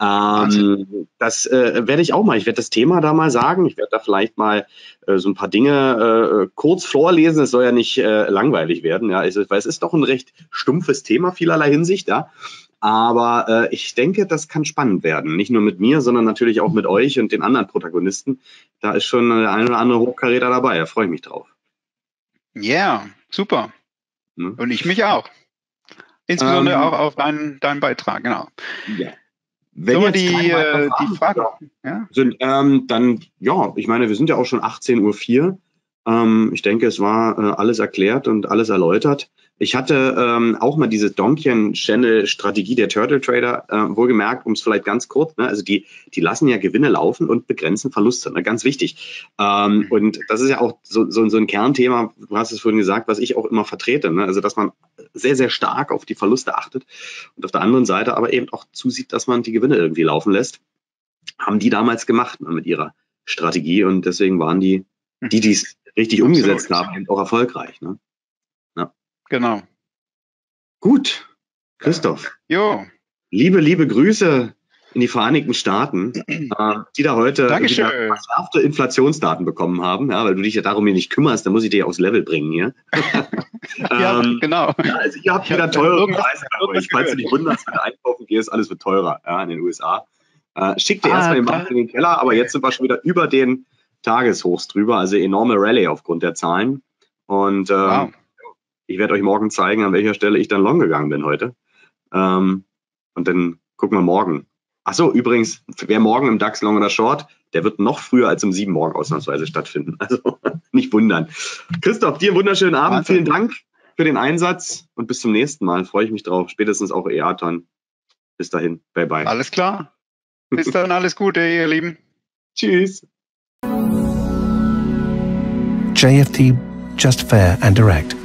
Das werde ich auch mal, ich werde das Thema da mal sagen, ich werde da vielleicht mal so ein paar Dinge kurz vorlesen, es soll ja nicht langweilig werden, ja, weil es ist doch ein recht stumpfes Thema vielerlei Hinsicht, ja. Aber ich denke, das kann spannend werden. Nicht nur mit mir, sondern natürlich auch mit euch und den anderen Protagonisten. Da ist schon der eine oder andere Hochkaräter dabei. Da freue ich mich drauf. Ja, super. Und ich mich auch. Insbesondere auch auf deinen Beitrag, genau. Ja. Wenn jetzt die Fragen sind, dann, ja, ich meine, wir sind ja auch schon 18:04 Uhr. Ich denke, es war alles erklärt und alles erläutert. Ich hatte auch mal diese Donchian-Channel-Strategie der Turtle Trader wohlgemerkt, um es vielleicht ganz kurz, ne? Also die lassen ja Gewinne laufen und begrenzen Verluste, ne? Ganz wichtig. Und das ist ja auch so ein Kernthema, du hast es vorhin gesagt, was ich auch immer vertrete, ne? Also dass man sehr, sehr stark auf die Verluste achtet und auf der anderen Seite aber eben auch zusieht, dass man die Gewinne irgendwie laufen lässt. Haben die damals gemacht, ne, mit ihrer Strategie und deswegen waren die es richtig umgesetzt haben, eben auch erfolgreich, ne? Genau. Gut, Christoph. Jo. Liebe Grüße in die Vereinigten Staaten, die da heute verschärfte Inflationsdaten bekommen haben, ja, weil du dich ja darum hier nicht kümmerst, dann muss ich dir aufs Level bringen hier. Ja, genau. Ja, also ihr habt wieder teure Preise bei euch. Falls du dich wunderst, wenn du einkaufen gehst, alles wird teurer, ja, in den USA. Schick dir erstmal den Markt in den Keller, aber jetzt sind wir schon wieder über den Tageshochs drüber, also enorme Rallye aufgrund der Zahlen. Und ich werde euch morgen zeigen, an welcher Stelle ich dann long gegangen bin heute. Und dann gucken wir morgen. Achso, übrigens, wer morgen im DAX long oder short, der wird noch früher als um 7 morgen ausnahmsweise stattfinden. Also nicht wundern. Christoph, dir einen wunderschönen Abend. Wahnsinn. Vielen Dank für den Einsatz und bis zum nächsten Mal. Freue ich mich drauf. Spätestens auch EATON. Bis dahin. Bye, bye. Alles klar. Bis dann. Alles Gute, ihr Lieben. Tschüss. JFD, just fair and direct.